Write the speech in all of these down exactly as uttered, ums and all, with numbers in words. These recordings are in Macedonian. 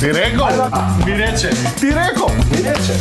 Ти реков? Ми рече. Ти реков? Ми рече.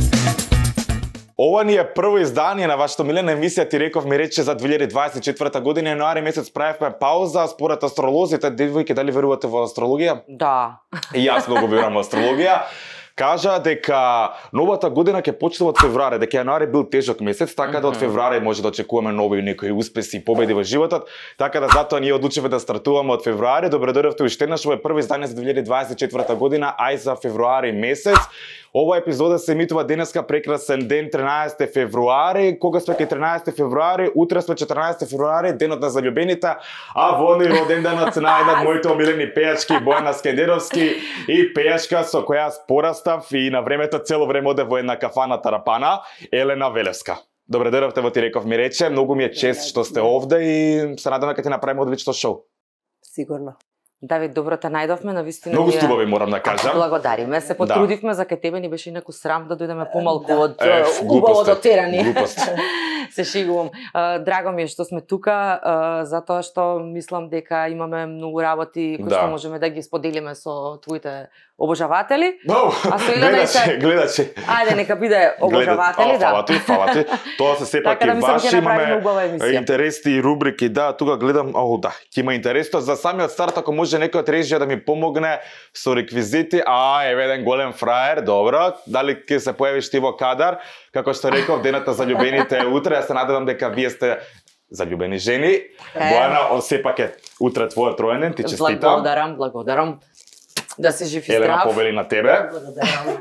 Ова ни е прво издание на вашата милена емисија Ти реков ми рече за две илјади дваесет и четврта година, јануари месец правевме пауза според астролозите. Девојки, дали верувате во астрологија? Да. И јас многу верувам во астрологија. Кажа дека новата година ќе почне од февруари, дека јануари бил тежок месец, така да од февруари може да очекуваме нови некои успеси и победи во животот, така да затоа ние одлучивме да стартуваме од февруари. Добре дојдовте уште еднаш, ова е прво издание за две илјади дваесет и четврта година, ај за февруари месец. Ова епизода се емитува денеска, прекрасен ден, тринаесети февруари. Кога сме кај тринаесети февруари, утре сме четрнаесети февруари, денот на заљубените, а во ни роден денот на една од моите омилени пејачки, Бојана Скендеровски, и пејачка со која јас порастав и на времето цело време оде во една кафана Тарапана, Елена Велевска. Добре дојдовте во Ти реков ми рече, многу ми е чест што сте овде и се надевам дека ќе направиме одлично шоу. Сигурно. Давид, добро те најдовме, навистина. Многу стубави морам да кажам. Благодариме, се потрудивме да. За кај тебе, ни беше инаку срам да дојдеме помалку да. Од е, убаво дотерани. Глупост. Се шегувам. Драго ми е што сме тука, затоа што мислам дека имаме многу работи кои да. Што можеме да ги споделиме со твоите обожаватели. No, а со Елена гледачи, гледачи. Ајде, нека биде обожаватели, да. Фала ти, фала ти. Тоа се сепак така, и да ваши, имаме интересни и рубрики, да, тука гледам, о, да, ќе има интересно. За самиот старт, ако може некој од режија да ми помогне со реквизити, а, еве еден голем фраер, добро, дали ќе се појавиш ти во кадар, како што реков, денот на заљубените е утре, јас се надевам дека вие сте заљубени жени. Бојана, сепак е утре твојот ројенден, ти честитам. Благодарам, благодарам. Да се жив и здрав. Елена повели на тебе. Благодарам.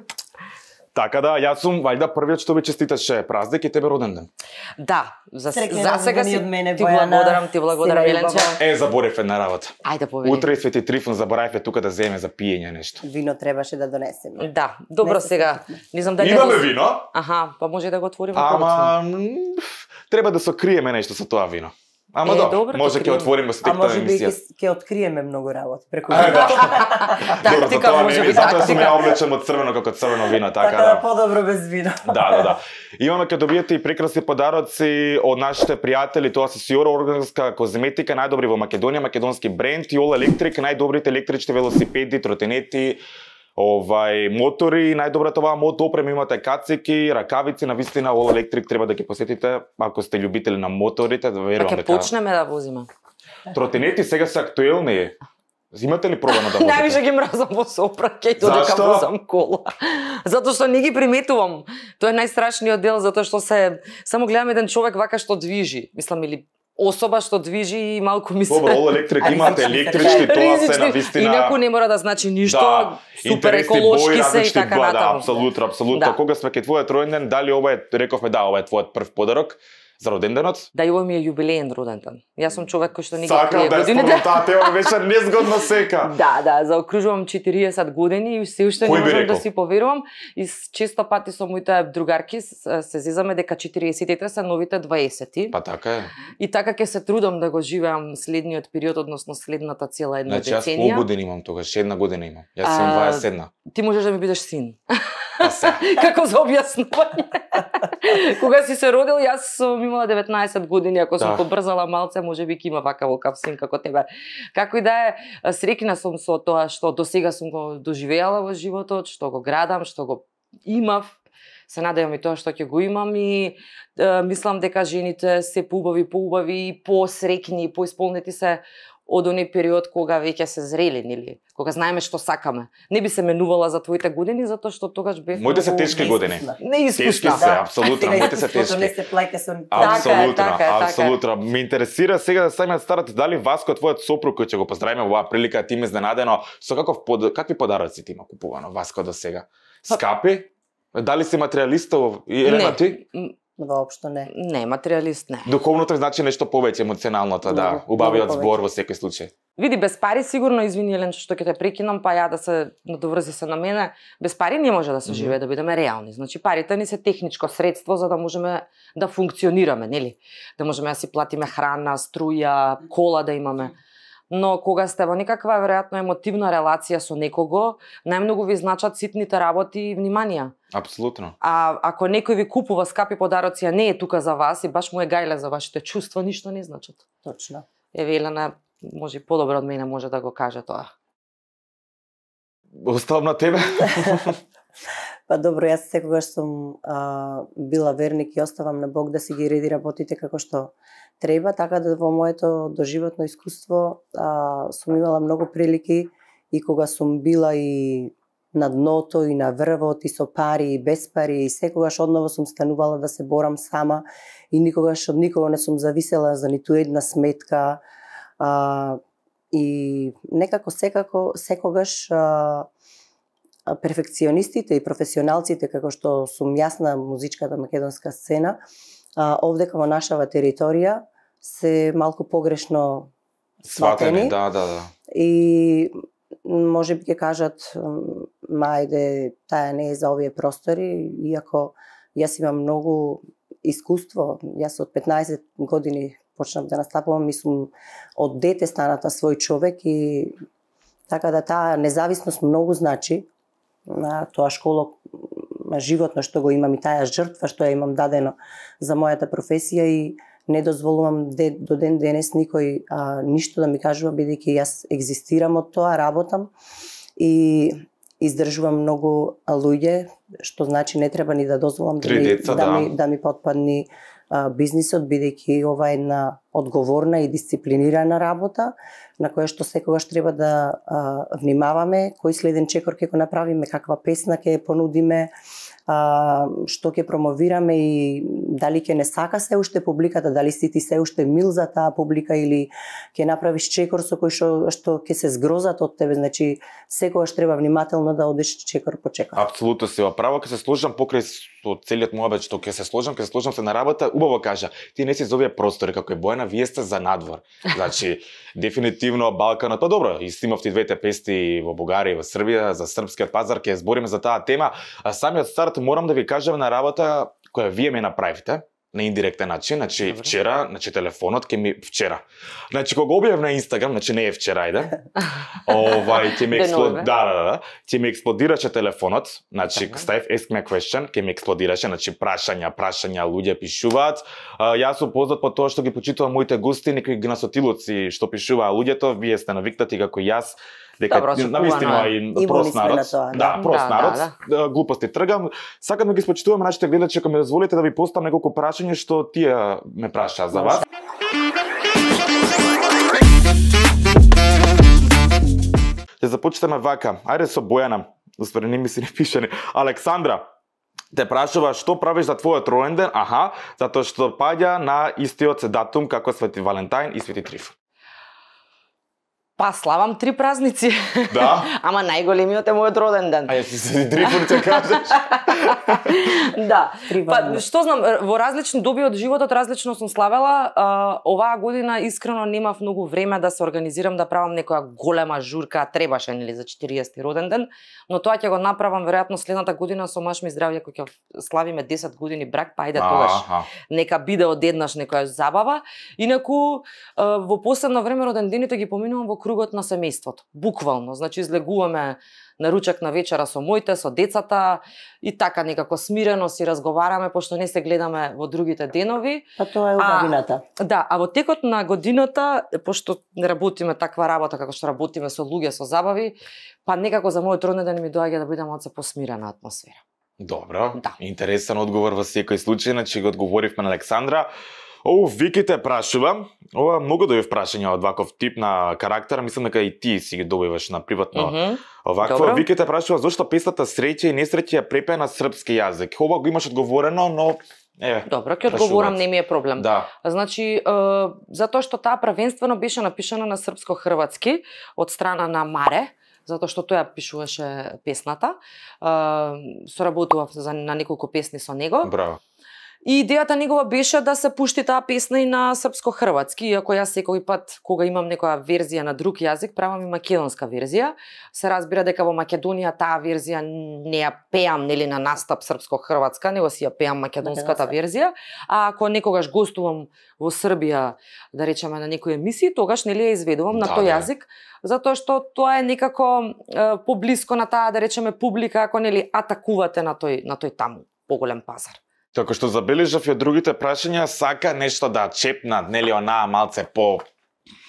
Така да, јас сум вајда првиот што ви честиташе празник и тебе роден ден. Да, за, Среќен за сега си од мене, ти Бојана. благодарам, ти благодарам Еленче. Е, заборев една работа. Ајде повели. Утре и Свети Трифун заборавме тука да земе за пиење нешто. Вино требаше да донесеме. Да, добро Не се сега. Не знам дали Имаме го- вино, Аха, па може да го отвориме ама м, треба да се криеме нешто со тоа вино. Ама Е, добро, добро, може ќе ќе отвориме со А тектата може би емисија. ќе ќе откриеме многу работи преку Е, да. Добро, за Тактика, тоа може не би, е, затоа сум тактика. ја облечен од црвено како црвено вино, така Така да да. подобро без вино. Да, да, да. Имаме ќе добиете и прекрасни подароци од нашите пријатели, тоа се Сиора органска козметика, најдобри во Македонија, македонски бренд, и All Electric, најдобрите електрични велосипеди, тротинети, овај мотори, најдобрата оваа мото опрема, имате кацики, ракавици, навистина All Electric треба да ги посетите ако сте љубители на моторите, да Па верувам ќе дека. почнеме да возиме. Тротинети сега се актуелни. Имате ли пробано да Највише возите? ги мразам во сопраќај додека Зашто? возам кола. Затоа што не ги приметувам. Тоа е најстрашниот дел, затоа што се само гледам еден човек вака што движи. Мислам, или особа што движи и малку ми се... Добро, All Electric А, имате ризични електрични, тоа се Ризични. навистина. Инаку не мора да значи ништо, Да, супер интересни еколошки бои, се и различни така бои, да, натаму. апсолутно, апсолутно. Да. Кога сме кај твојот ројнден, дали ова е, рековме да, ова е твојот прв подарок за роденденот? Да, и ово ми е јубилеен роден ден. Јас сум човек кој што не ги Сакам крие да е годините. спомнам таа тема, беше незгодна сека. Да, да, заокружувам четириесет години и се уште Кој не би можам рекол? да си поверувам. И с- често пати со моите другарки с- се зезаме дека четириесетите се новите дваесети. Па така е. И така ќе се трудам да го живеам следниот период, односно следната цела една Значи, јас деценија. пол година имам тогаш, една година имам. Јас А, имам дваесет и една. Ти можеш да ми бидеш син. Па се. Како за објаснување. Кога си се родил, јас сум имала деветнаесет години, ако сум Да. побрзала малце, може би ќе има вака волкав син како тебе. Како и да е, среќна сум со тоа што досега сум го доживеала во животот, што го градам, што го имав. Се надевам и тоа што ќе го имам и е, мислам дека жените се поубави, поубави и посреќни, поисполнети се од оној период кога веќе се зрели, нели? Кога знаеме што сакаме. Не би се менувала за твоите години затоа што тогаш бев Моите се многу тешки години. Тешки неискусна. се, апсолутно, Сега моите се искуството не тешки. се плаќа со Така е, Апсолутно, така е, така е. апсолутно. Ме интересира сега да самиот старат, дали Васко, твојот сопруг, кој ќе го поздравиме во оваа прилика, ти ме изненадено, со каков под... какви подароци ти има купувано Васко до сега? Скапи? Дали си материјалиста и Елена Не. ти? М, Воопшто не. Не, материјалист не. Духовното значи нешто повеќе, емоционалното, да, Многу, убавиот многу збор во секој случај. Види, без пари сигурно, извини Елен, што ќе те прекинам, па ја да се надоврзи се на мене, без пари не може да се живее, да бидеме реални. Значи парите ни се техничко средство за да можеме да функционираме, нели? Да можеме да си платиме храна, струја, кола да имаме. Но кога сте во некаква веројатно емотивна релација со некого, најмногу ви значат ситните работи и внимание. Апсолутно. А ако некој ви купува скапи подароци, а не е тука за вас и баш му е гајле за вашите чувства, ништо не значат. Точно. Еве Елена, може и подобро од мене може да го каже тоа. Оставам на тебе. Па добро, јас секогаш сум а, била верник и оставам на Бог да си ги реди работите како што треба, така да во моето доживотно искуство а, сум имала многу прилики и кога сум била и на дното и на врвот и со пари и без пари и секогаш одново сум станувала да се борам сама и никогаш од никого не сум зависела за ниту една сметка а, и некако секако секогаш а, перфекционистите и професионалците како што сум јас на музичката македонска сцена а, овдека во нашава територија се малку погрешно сватени. Да, да, да. И може би ќе кажат, мајде, таа не е за овие простори, иако јас имам многу искуство. Јас од петнаесет години почнав да настапувам и сум од дете станата свој човек и така да таа независност многу значи. На тоа школо животно што го имам и таа жртва што ја имам дадено за мојата професија и не дозволувам де, до ден денес никој а, ништо да ми кажува, бидејќи јас екзистирам од тоа, работам и издржувам многу луѓе, што значи не треба ни да дозволам да ми, деца, да, да. ми, да ми потпадни а, бизнисот, бидејќи ова е една одговорна и дисциплинирана работа, на која што секогаш треба да а, внимаваме, кој следен чекор ќе го направиме, каква песна ќе понудиме, а, што ќе промовираме и дали ќе не сака се уште публиката, дали си ти се уште мил за таа публика или ќе направиш чекор со кој што, што ќе се згрозат од тебе, значи секогаш треба внимателно да одиш чекор по чекор. Апсолутно си во право, ќе се сложам покрај со целиот мојабет што ќе се сложам, ќе се сложам се на работа, убаво кажа, ти не си за овие простори како е Бојана, вие сте за надвор. Значи, дефинитивно Балканот, па добро, и снимавте двете песни во Бугарија и во Србија за српскиот пазар, ќе збориме за таа тема. А самиот старт морам да ви кажам на работа која вие ме направивте на индиректен начин, значи Добре. вчера, значи телефонот ќе ми вчера. Значи кога објавив на Инстаграм, значи не е вчера, ајде. Овај ќе ми експлод... да, да, да, ќе ми експлодираше телефонот, значи ставив ask me a question, ќе ми експлодираше, значи прашања, прашања, луѓе пишуваат. А, јас сум познат по тоа што ги почитувам моите гости, некои гнасотилуци што пишуваа луѓето, вие сте навикнати како и јас. Дека Добро, очекувано навистина е. и И прост сме народ. на тоа, Да, да. прост Да, народ. да, Да, глупости тргам. Сакам да ги спочитувам нашите гледачи, ако ми дозволите да ви поставам неколку прашања што тие ме прашаа за вас. Ќе започнеме вака. Ајде со Бојана. Уствари не ми се не пише. не. Александра те прашува што правиш за твојот роенден? Аха, затоа што паѓа на истиот датум како Свети Валентајн и Свети Трифон. Па славам три празници. Да? Ама најголемиот е мојот роден ден. Ај, си Свети Трифон ќе кажеш. Да. Три Па баба. што знам, во различни доби од животот различно сум славела. А, оваа година искрено немав многу време да се организирам да правам некоја голема журка, требаше нели за четириесети роден ден, но тоа ќе го направам веројатно следната година со маж ми здравје кој ќе славиме десет години брак, па ајде тогаш. Аха. Нека биде одеднаш некоја забава. Инаку а, во последно време родендените ги поминувам во кругот на семејството. Буквално, значи излегуваме на ручек на вечера со моите, со децата и така некако смирено си разговараме пошто не се гледаме во другите денови. Па тоа е А, убавината. Да, а во текот на годината, пошто не работиме таква работа како што работиме со луѓе, со забави, па некако за мојот роден ден ми доаѓа да бидам од се посмирена атмосфера. Добро, Да. интересен одговор во секој случај, значи го одговоривме на Александра. О, Вики те прашува, ова многу добив прашања од ваков тип на карактер, мислам дека и ти си ги добиваш на приватно. Mm -hmm. Овакво, Добро. Вики те прашува зошто песната Среќа и несреќа ја препеа на српски јазик. Ова го имаш одговорено, но еве. Добро, ќе одговорам, прашуваат. не ми е проблем. Да. Значи, е, затоа што таа првенствено беше напишана на српско-хрватски од страна на Маре, затоа што тој ја пишуваше песната. Е, соработував за на неколку песни со него. Браво. И идејата негова беше да се пушти таа песна и на српско-хрватски, иако јас секој пат кога имам некоја верзија на друг јазик, правам и македонска верзија. Се разбира дека во Македонија таа верзија не ја пеам нели на настап српско-хрватска, него си ја пеам македонската верзија, а ако некогаш гостувам во Србија, да речеме на некои емисии, тогаш нели ја изведувам на Да, тој да. јазик, затоа што тоа е некако е, поблиско на таа, да речеме, публика, ако нели атакувате на тој на тој таму поголем пазар. Како што забележав и од другите прашања, сака нешто да чепнат, нели онаа малце по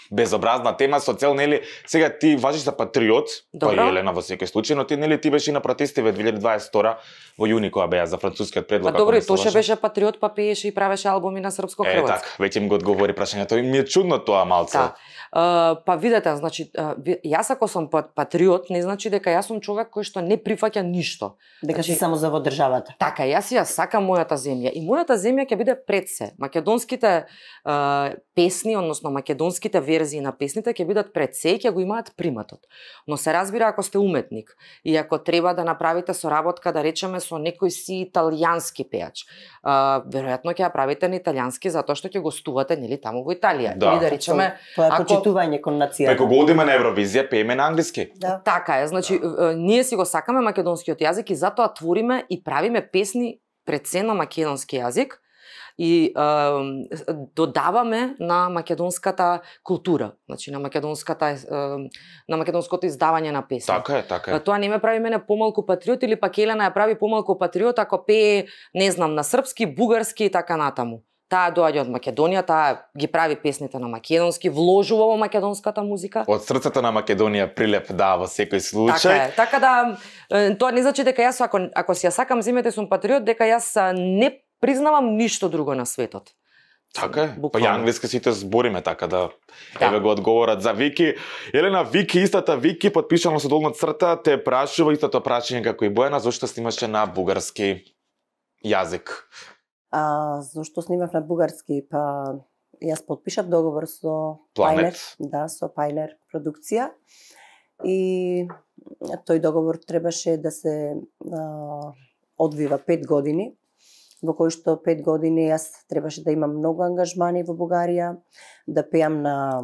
безобразна тема со цел, нели, сега ти важиш за патриот, па Добро. и Елена во секој случај, но ти нели ти беше и на протестиве две илјади дваесет и втора во јуни кога беа за францускиот предлог. Па добро, ако не се Тоше лажам. беше патриот, па пееше и правеше албуми на Е, српско-хрватски. така, веќе ми го одговори прашањето. И ми е чудно тоа малце. Да. Uh, па видете, значи, uh, ви- јас ако сум пат- патриот, не значи дека јас сум човек кој што не прифаќа ништо. Дека Значи- си само за во државата. Така, јас ја сакам мојата земја и мојата земја ќе биде пред се. Македонските uh, песни, односно македонските верзии на песните ќе бидат пред се и ќе го имаат приматот. Но се разбира ако сте уметник и ако треба да направите соработка, да речеме, со некој си италијански пеач, uh, веројатно ќе ја правите на италијански затоа што ќе гостувате нели таму во Италија. Да. Или да речеме, Тоа е ако- почитување кон нацијата. Преку го одиме на Евровизија, пееме на англиски. Да. така е, значи е, ние си го сакаме македонскиот јазик и затоа твориме и правиме песни пред се на македонски јазик и е, додаваме на македонската култура, значи на македонската е, на македонското издавање на песни. Така е, така е. Тоа не ме прави мене помалку патриот или пак Елена ја прави помалку патриот ако пее, не знам, на српски, бугарски и така натаму. Таа доаѓа од Македонија, таа ги прави песните на македонски, вложува во македонската музика. Од срцето на Македонија прилеп, да, во секој Така случај. е. Така да е, тоа не значи дека јас ако ако си ја сакам земјата и сум патриот, дека јас а, не признавам ништо друго на светот. Така е. Па Буквално. ја англиски сите збориме, така да, Да. еве го одговорат за Вики. Елена, Вики, истата Вики, подпишано со долна црта, те прашува истото прашање како и Бојана, зошто снимаше на бугарски јазик? А зошто снимав на бугарски? Па јас подпишав договор со Планет. Пайнер, да, со Пайнер продукција. И тој договор требаше да се а, одвива пет години, во кои што пет години јас требаше да имам многу ангажмани во Бугарија, да пеам на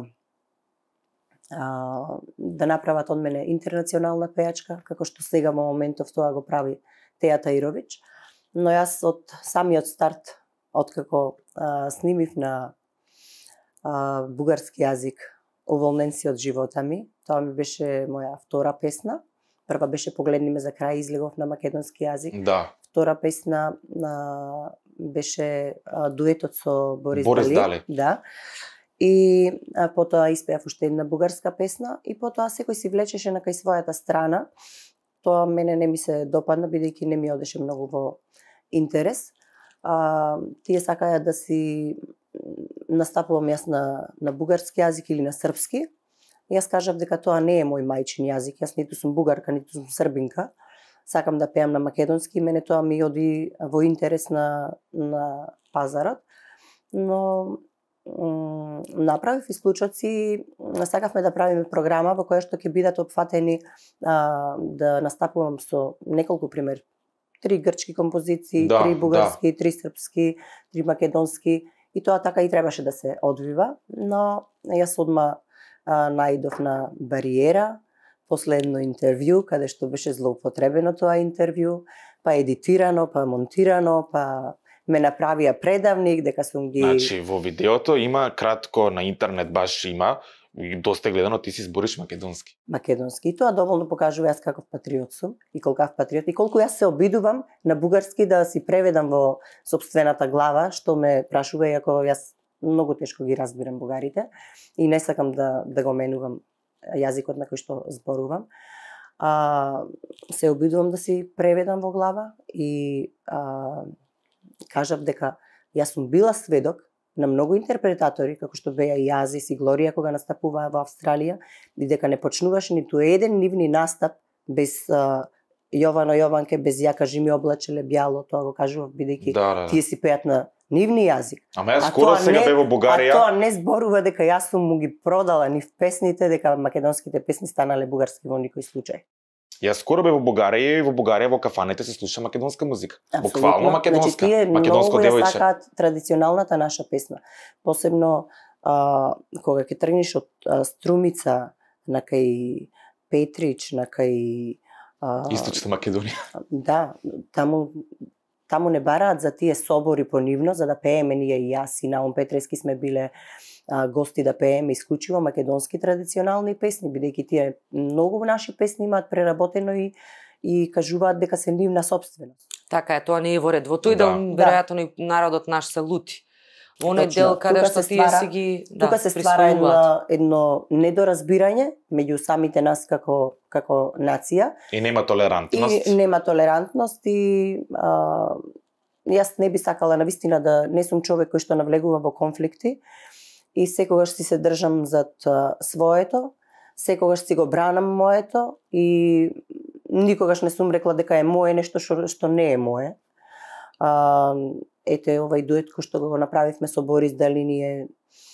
а, да направат од мене интернационална пеачка, како што сега во моментов тоа го прави Теја Таировиќ. Но јас од самиот старт, откако а, снимив на а, бугарски јазик, уволнен си од живота ми, тоа ми беше моја втора песна. Прва беше Погледни ме за крај, излегов на македонски јазик. Да. Втора песна а, беше а, дуетот со Борис, Борис Дали. Дали. Да. И а, потоа испеав уште една бугарска песна и потоа секој си влечеше на кај својата страна. Тоа мене не ми се допадна, бидејќи не ми одеше многу во интерес. А, тие сакаја да си настапувам јас на, на бугарски јазик или на српски. Јас кажав дека тоа не е мој мајчин јазик, јас ниту сум бугарка, ниту сум србинка. Сакам да пеам на македонски, мене тоа ми оди во интерес на, на пазарот. Но м, направив исклучоци, сакавме да правиме програма во која што ќе бидат опфатени а, да настапувам со неколку пример, три грчки композиции, Да, три бугарски, три српски, три македонски и тоа така и требаше да се одвива, но јас одма а, наидов на бариера, последно интервју, каде што беше злоупотребено тоа интервју, па едитирано, па монтирано, па ме направија предавник дека сум ги... Значи, во видеото има кратко на интернет баш има и доста гледано ти си збориш македонски. македонски. И тоа доволно покажува јас каков патриот сум и колкав патриот и колку јас се обидувам на бугарски да си преведам во сопствената глава, што ме прашува, иако јас многу тешко ги разбирам бугарите и не сакам да, да го менувам јазикот на кој што зборувам. А, се обидувам да си преведам во глава и а, кажав дека јас сум била сведок на многу интерпретатори, како што беа и Азис и Глорија кога настапуваа во Австралија, и дека не почнуваше ниту еден нивни настап без а, Јовано Јованке, без ја кажи ми облачеле бјало, тоа го кажував бидејќи Да, да. тие си пеат на нивни јазик. Ама јас А скоро тоа сега не- бе во Бугарија. А тоа не зборува дека јас сум му ги продала нив песните, дека македонските песни станале бугарски во никој случај. Јас скоро бе во Бугарија и во Бугарија во кафаните се слуша македонска музика. Апсолутно. Буквално македонска. Значи, тие Македонско многу ја девојче. сакаат традиционалната наша песна. Посебно а, кога ќе тргнеш од а, Струмица на кај Петрич, на кај а, Источна Македонија. да, таму таму не бараат за тие собори по нивно, за да пееме ние и јас и Наум Петрески сме биле а, гости да пееме исклучиво македонски традиционални песни, бидејќи тие многу наши песни имаат преработено и и кажуваат дека се нивна сопственост. Така е, тоа не е во ред. Во тој Да. дел, веројатно и народот наш се лути. Оној Точно. дел каде Тука што се тие ствара- си ги да, Тука се ствара присвојуваат. едно, едно недоразбирање меѓу самите нас како како нација. И нема толерантност. И нема толерантност и а, јас не би сакала навистина да не сум човек кој што навлегува во конфликти и секогаш си се држам зад а, своето, секогаш си го бранам моето и никогаш не сум рекла дека е мое нешто што, што не е мое. А, ете овај дует кој што го направивме со Борис Делини е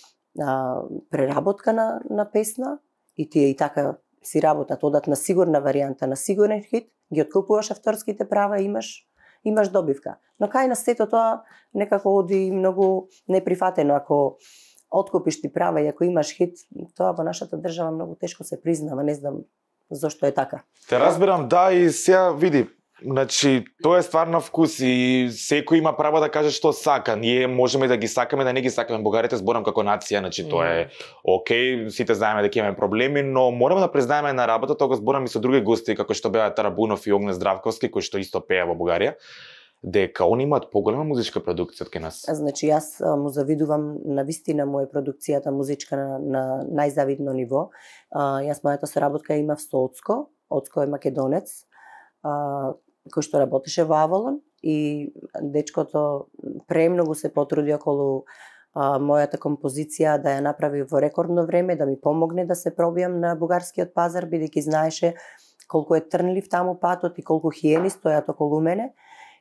а, преработка на, на песна и тие и така си работат, одат на сигурна варијанта, на сигурен хит, ги откупуваш авторските права, имаш имаш добивка. Но кај на сето тоа некако оди многу неприфатено. Ако откупиш ти права и ако имаш хит, тоа во нашата држава многу тешко се признава, не знам зошто е така. Те разбирам, да, и сега види, значи, тоа е стварно вкус и секој има право да каже што сака. Ние можеме да ги сакаме, да не ги сакаме. Бугарите зборам како нација, значи тоа е окей, сите знаеме дека имаме проблеми, но мораме да признаеме на работа, тоа го зборам и со други гости како што беа Тарабунов и Огне Здравковски, кои што исто пеа во Бугарија, дека они имаат поголема музичка продукција од кај нас. Значи јас а, му завидувам на вистина му е продукцијата музичка на, на најзавидно ниво. А, јас мојата соработка имав со Оцко, Оцко е македонец, а, кој што работеше во Авалон и дечкото премногу се потруди околу а, мојата композиција да ја направи во рекордно време, да ми помогне да се пробијам на бугарскиот пазар, бидејќи знаеше колку е трнлив таму патот и колку хиени стојат околу мене.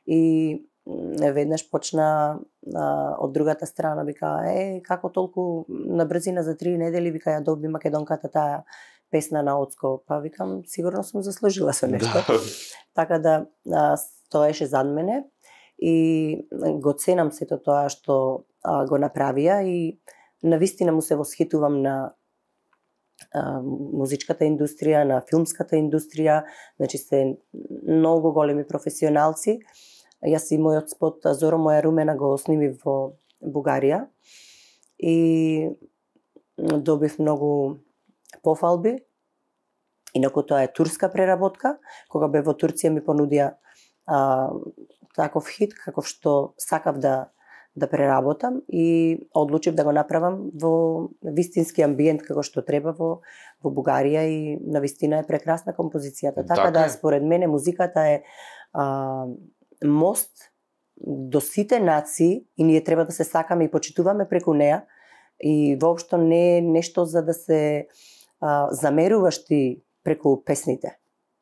И веднаш почна а, од другата страна, вика, е, како толку на брзина за три недели, вика, ја доби македонката таа песна на Оцко, па викам, сигурно сум заслужила со нешто. Да. Така да а, стоеше зад мене и го ценам сето тоа што а, го направија и навистина му се восхитувам на а, музичката индустрија, на филмската индустрија, значи се многу големи професионалци. Јас и мојот спот Зоро моја румена го снимив во Бугарија и добив многу пофалби. Инаку тоа е турска преработка. Кога бе во Турција ми понудија а, таков хит, каков што сакав да да преработам и одлучив да го направам во вистински амбиент како што треба во во Бугарија и навистина е прекрасна композицијата. Така, Така да е. според мене музиката е а, мост до сите нации и ние треба да се сакаме и почитуваме преку неа и воопшто не е нешто за да се а, замеруваш ти преку песните.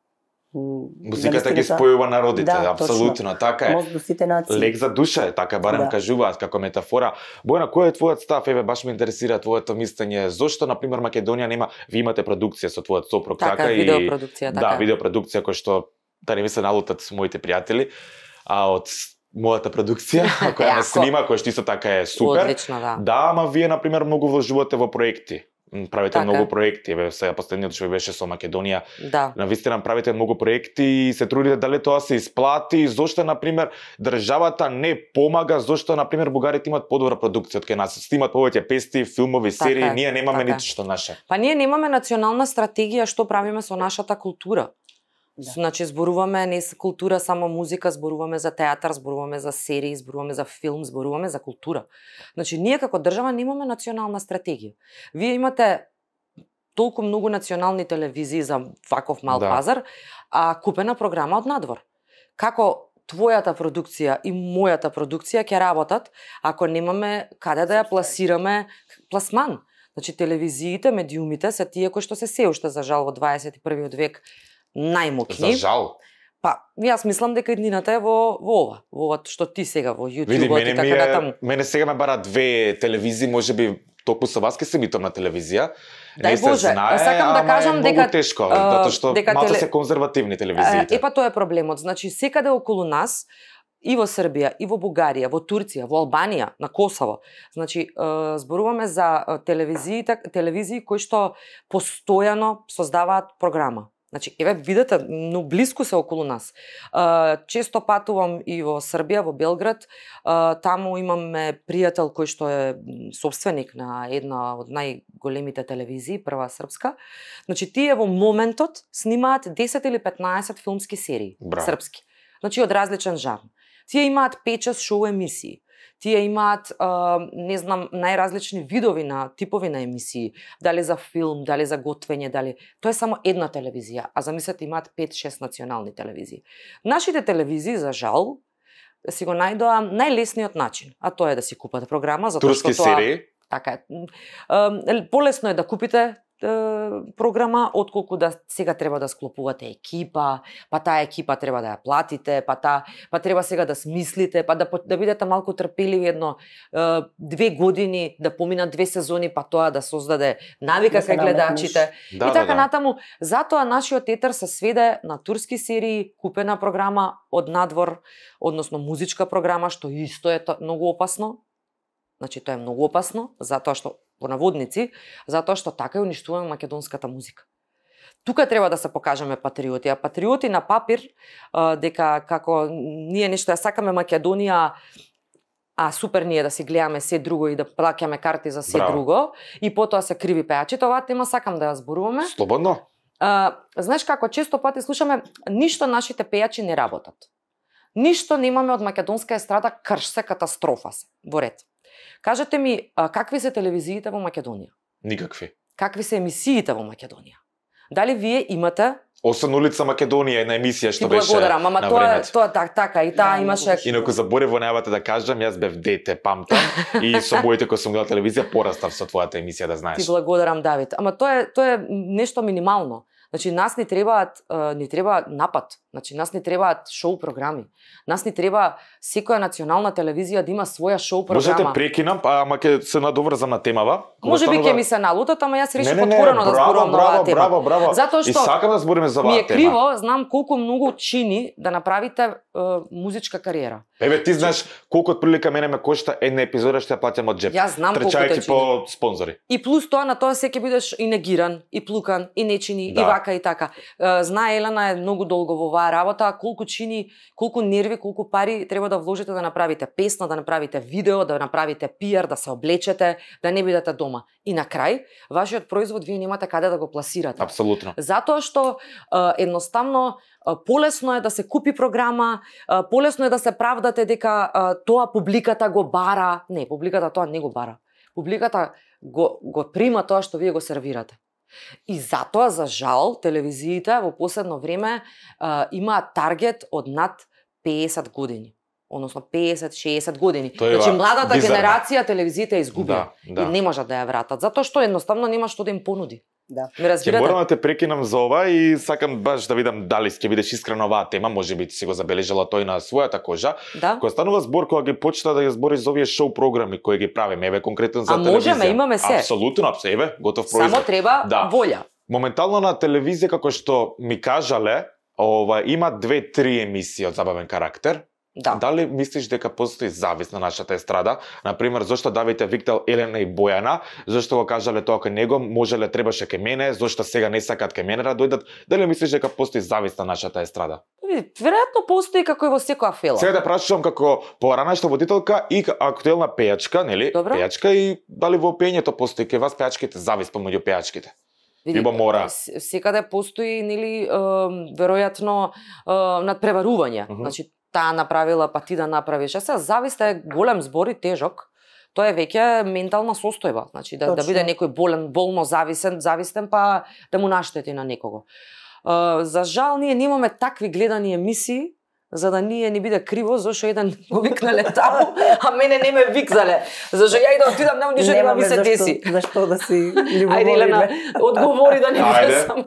Музиката ги спојува народите, Да, апсолутно, точно. така е. Мост до сите нации. Лек за душа е, така барем Да. кажуваат како метафора. Бојана, кој е твојот став? Еве, баш ме интересира твоето мислење. Зошто, на пример, Македонија нема, ви имате продукција со твојот сопруг, Така, така, и видеопродукција, така. Да, видеопродукција која што да не ми се налутат моите пријатели, а од мојата продукција која ме Јако. снима, која што исто така е супер. Одлично, да. Да, ама вие на пример многу вложувате во проекти. М, Правите Така. многу проекти, еве сега последниот што беше со Македонија. Да. Навистина правите многу проекти и се трудите дали тоа се исплати, зошто на пример државата не помага, зошто на пример бугарите имаат подобра продукција од кај нас, снимаат повеќе песни, филмови, Така серии, е, ние немаме така е. ниту што наше. Па ние немаме национална стратегија што правиме со нашата култура. Да. Значи зборуваме не за култура само музика, зборуваме за театар, зборуваме за серии, зборуваме за филм, зборуваме за култура. Значи ние како држава немаме национална стратегија. Вие имате толку многу национални телевизии за ваков мал Да. пазар, а купена програма од надвор. Како твојата продукција и мојата продукција ќе работат ако немаме каде да ја пласираме пласман? Значи телевизиите, медиумите се тие кои што се се уште за жал во дваесет и првиот век најмокни. За жал. Па, јас мислам дека иднината е во во ова, во ова што ти сега во Види, YouTube мене, и ми така е, натаму. мене сега ме бара две телевизии, можеби токму со вас ке се битам на телевизија. Дај не се Боже, знае, сакам да ама кажам е дека, многу тешко, а, затоа што дека малку теле- се конзервативни телевизиите. Е, па тоа е проблемот. Значи секаде околу нас и во Србија, и во Бугарија, во Турција, во Албанија, на Косово. Значи, е, зборуваме за е, телевизиите, телевизии кои што постојано создаваат програма. Значи, еве, видете, но блиску се околу нас. Е, често патувам и во Србија, во Белград. Е, таму имаме пријател кој што е м, собственик на една од најголемите телевизии, прва српска. Значи, тие во моментот снимаат десет или петнаесет филмски серии, Браво. српски. Значи, од различен жанр. Тие имаат пет шест шоу емисии. Тие имаат, а, не знам, најразлични видови на типови на емисии, дали за филм, дали за готвење, дали тоа е само една телевизија, а замислете имаат пет-шест национални телевизии. Нашите телевизии за жал си го најдоа најлесниот начин, а тоа е да си купат програма, затоа Турски што тоа серии? така е. Полесно е да купите програма, отколку да сега треба да склопувате екипа, па таа екипа треба да ја платите, па та, па треба сега да смислите, па да да бидете малку трпеливи едно две години, да поминат две сезони, па тоа да создаде навика кај гледачите. Да, и така да, да. натаму, затоа нашиот етер се сведе на турски серии, купена програма од надвор, односно музичка програма, што исто е многу опасно. Значи тоа е многу опасно, затоа што во наводници, затоа што така ја уништуваме македонската музика. Тука треба да се покажеме патриоти, а патриоти на папир, дека како ние нешто ја сакаме Македонија, а супер ние да си гледаме се друго и да плаќаме карти за се Браво. друго, и потоа се криви пејачите, оваа тема сакам да ја зборуваме. Слободно. А, знаеш како често пати слушаме, ништо нашите пејачи не работат. Ништо немаме од македонска естрада, крш се, катастрофа се, во ред. Кажете ми, а, какви се телевизиите во Македонија? Никакви. Какви се емисиите во Македонија? Дали вие имате? Освен улица Македонија, една емисија што Ти беше благодарам, ама на тоа е времето. тоа так така и таа Да, имаше. Инаку заборев во најавата да кажам, јас бев дете, памтам, и со моите кои сум гледал телевизија порастав со твојата емисија, да Ти знаеш. благодарам, Давид. Ама тоа е тоа е нешто минимално. Значи нас ни требаат ни треба напад. Значи нас ни требаат шоу програми. Нас ни треба секоја национална телевизија да има своја шоу Може да програма. те прекинам, а ама ќе се надоврзам на темава. Кога Може би станува- ќе ми се налутат, ама јас Не, решив не, не, отворено да браво, зборувам на оваа браво, тема. браво, браво. Затоа И што сакам да збориме за оваа ми е тема. криво, знам колку многу чини да направите е, музичка кариера. Еве ти знаеш колку отприлика мене ме кошта една епизода што ја плаќам од джеп. Јас знам колку те Трчајќи чини. по спонзори. И плюс тоа на тоа се ќе бидеш и негиран, и плукан, и нечини, Да. и вака и така. Е, Знае Елена е многу долго во оваа работа, колку чини, колку нерви, колку пари треба да вложите да направите песна, да направите видео, да направите пиар, да се облечете, да не бидете дома. И на крај, вашиот производ вие немате каде да го пласирате. Апсолутно. Затоа што е, едноставно е, полесно е да се купи програма, е, полесно е да се правдате дека е, тоа публиката го бара. Не, публиката тоа не го бара. Публиката го, го прима тоа што вие го сервирате. И затоа, за жал, телевизиите во последно време е, имаат таргет од над песет години. Односно песет шеесет години. Тоа е Значи, ва- младата бизарно. генерација телевизиите ја изгубија. Да, да. И не можат да ја вратат. Затоа што едноставно нема што да им понуди. Да. Ме Ќе разбирате? морам да те прекинам за ова и сакам баш да видам дали ќе бидеш искрена оваа тема, можеби си го забележала тој на својата кожа. Да. Кога станува збор, кога ги почна да ја збориш за овие шоу програми кои ги правиме, еве конкретно за А телевизија. можеме, имаме се. Апсолутно, апсолутно, еве, готов производ. Само треба Да. волја. Моментално на телевизија, како што ми кажале, ова има две-три емисии од забавен карактер. Да. Дали мислиш дека постои завист на нашата естрада? Например, зошто Давид е виктал Елена и Бојана, зошто го кажале тоа кај него, можеле требаше кај мене, зошто сега не сакаат кај мене да дојдат? Дали мислиш дека постои завист на нашата естрада? Веројатно постои како и во секоја фела. Сега да прашувам како поранешна водителка и актуелна пејачка, нели? Добро. Пејачка и дали во пењето постои кај вас пејачките завист помеѓу пејачките? Либо мора. с- Секаде постои, нели, е, веројатно е, надпреварување. Мгм. Значи, таа направила, па ти да направиш. А сега завист е голем збор и тежок. Тоа е веќе ментална состојба. Значи, да, да Точно. биде некој болен, болно зависен, завистен, па да му наштети на некого. Е, за жал, ние немаме такви гледани емисии, за да ние не биде криво, зашто еден го викнале таму, а мене не ме викзале. Зашто ја и да отидам, нема ништо нема ми се зашто, деси. зашто да си Ајде, Елена, љубоволиме. одговори да не Ајде. биде сам.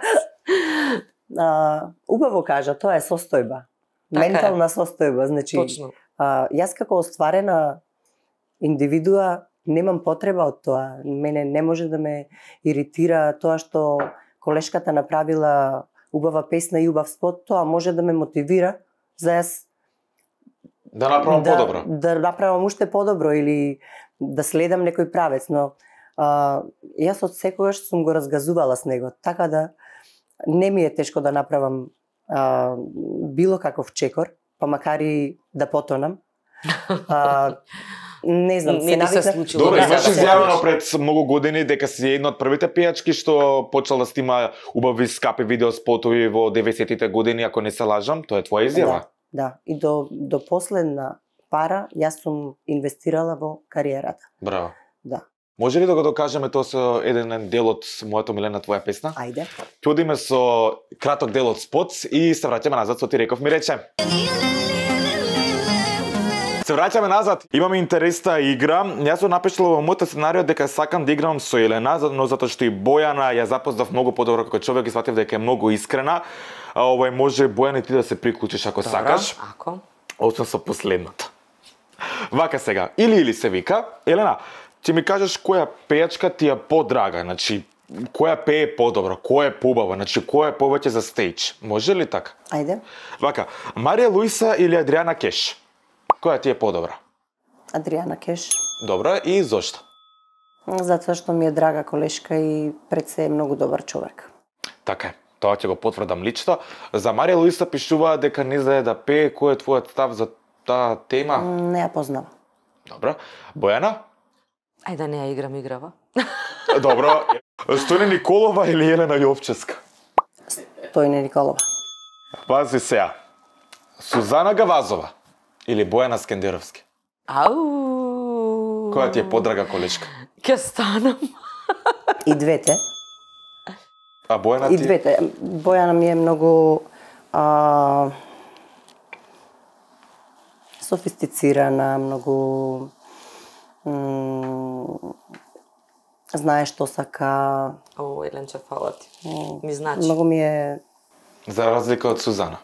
А, убаво кажа, тоа е состојба. Така е. Ментална состојба, значи Точно. а, јас како остварена индивидуа немам потреба од тоа. Мене не може да ме иритира тоа што колешката направила убава песна и убав спот, тоа може да ме мотивира за јас Да направам да, подобро. да направам уште подобро или да следам некој правец, но а, јас од секогаш сум го разгазувала с него, така да не ми е тешко да направам а, било каков чекор, па макар и да потонам. А, не знам, Не ни се навикнав- случило. Добро, да, имаш да, изјавено да. пред многу години дека си една од првите пејачки што почел да снима убави скапи видеоспотови во деветдесетите години, ако не се лажам, тоа е твоја изјава. Да, да. И до, до последна, пара јас сум инвестирала во кариерата. Браво. Да. Може ли да го докажеме тоа со еден дел од мојата милена твоја песна? Ајде. Ќе одиме со краток дел од спот и се враќаме назад со Ти реков ми рече. Се враќаме назад. Имаме интересна игра. Јас сум напишала во мојот сценарио дека сакам да играм со Елена, но затоа што и Бојана ја запознав многу подобро како човек и сватив дека е многу искрена. А, овој може Бојана и ти да се приклучиш ако Добра, сакаш. ако. Освен со последната. Вака сега, или или се вика, Елена, ќе ми кажеш која пејачка ти е подрага, значи која пее подобро, која е побава, значи која е повеќе за стејдж. Може ли така? Ајде. Вака, Марија Луиса или Адриана Кеш? Која ти е подобра? Адриана Кеш. Добра, и зошто? Затоа што ми е драга колешка и пред се е многу добар човек. Така е. Тоа ќе го потврдам лично. За Марија Луиса пишува дека не знае да пее, кој е твојот став за таа тема? Не ја познава. Добра. Бојана? Ајде да не ја играм играва. Добро. Стојна Николова или Елена Јовчевска? Стојна Николова. Пази сега. Сузана Гавазова или Бојана Скендеровски? Ау. Која ти е подрага колешка? Ќе станам. И двете. А Бојана ти? И двете. Бојана ми е многу а, софистицирана, многу м, знае што сака. О, Еленче, фала ти. Ми значи. Многу ми е... За разлика од Сузана.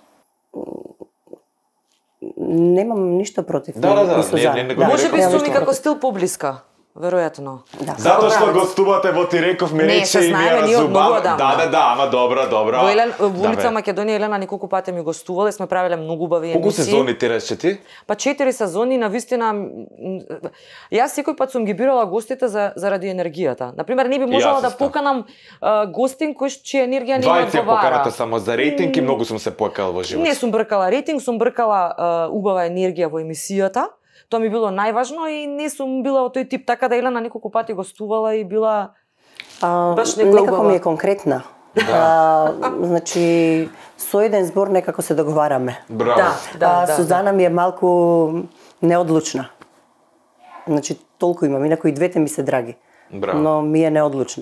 Немам ништо против. Да, да, да, ни Сузана. не- не го Да, Може би Немам сум ништо и како против. стил поблиска. Веројатно. Да. Затоа што Добра. гостувате во Ти реков ми Не, рече се и ми знаеме ја ние од многу разубав. одамна. Да, да, да, ама добро, добро. Во Елен, во Да, улица бе. Македонија Елена неколку пати ми гостувале, сме правеле многу убави Колку емисии. сезони ти рече ти? Па четири сезони, на вистина м, јас секој пат сум ги бирала гостите за заради енергијата. Например, не би можела Јас да исто. поканам а, гостин кој ш- чија енергија не ми Двајца одговара. поканата само за рейтинг и многу сум се поекал во живот. Не сум бркала рейтинг, сум бркала а, убава енергија во емисијата. Тоа ми било најважно и не сум била од тој тип, така да Елена неколку пати гостувала и била А, Баш некоја некако убава. ми е конкретна. А, значи, со еден збор некако се договараме. Браво. Да, да, а, да. Сузана ми е малку неодлучна. Значи, толку имам, инаку и двете ми се драги. Браво. Но ми е неодлучна.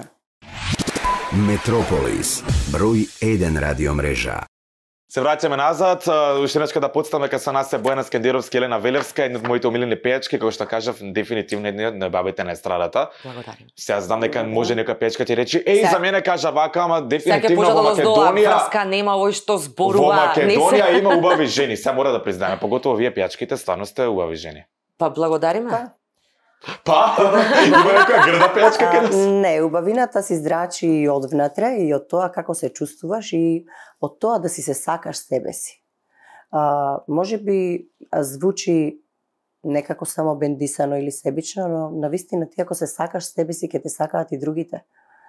Метрополис, број еден радио мрежа. Се враќаме назад, уште нешто да подставаме дека со нас е Бојана Скендеровски, Елена Велевска, една од моите омилени пејачки, како што кажав, дефинитивно една од најбабите на естрадата. Благодарам. Сега знам дека може некоја пејачка ти речи, еј, Сега- за мене кажа вака, ама Сега ќе дефинитивно почна во да доздола, Македонија, врска нема овој што во зборува. Македонија не се... има убави жени, сега мора да признаеме, поготово вие пејачките стварно сте убави жени. Па благодариме. Па. Па, има некоја грда пејачка кај нас? Не, убавината си здрачи и од внатре и од тоа како се чувствуваш и од тоа да си се сакаш себе си. А, може би а, звучи некако само бендисано или себично, но навистина ти ако се сакаш себе си, ќе те сакаат и другите.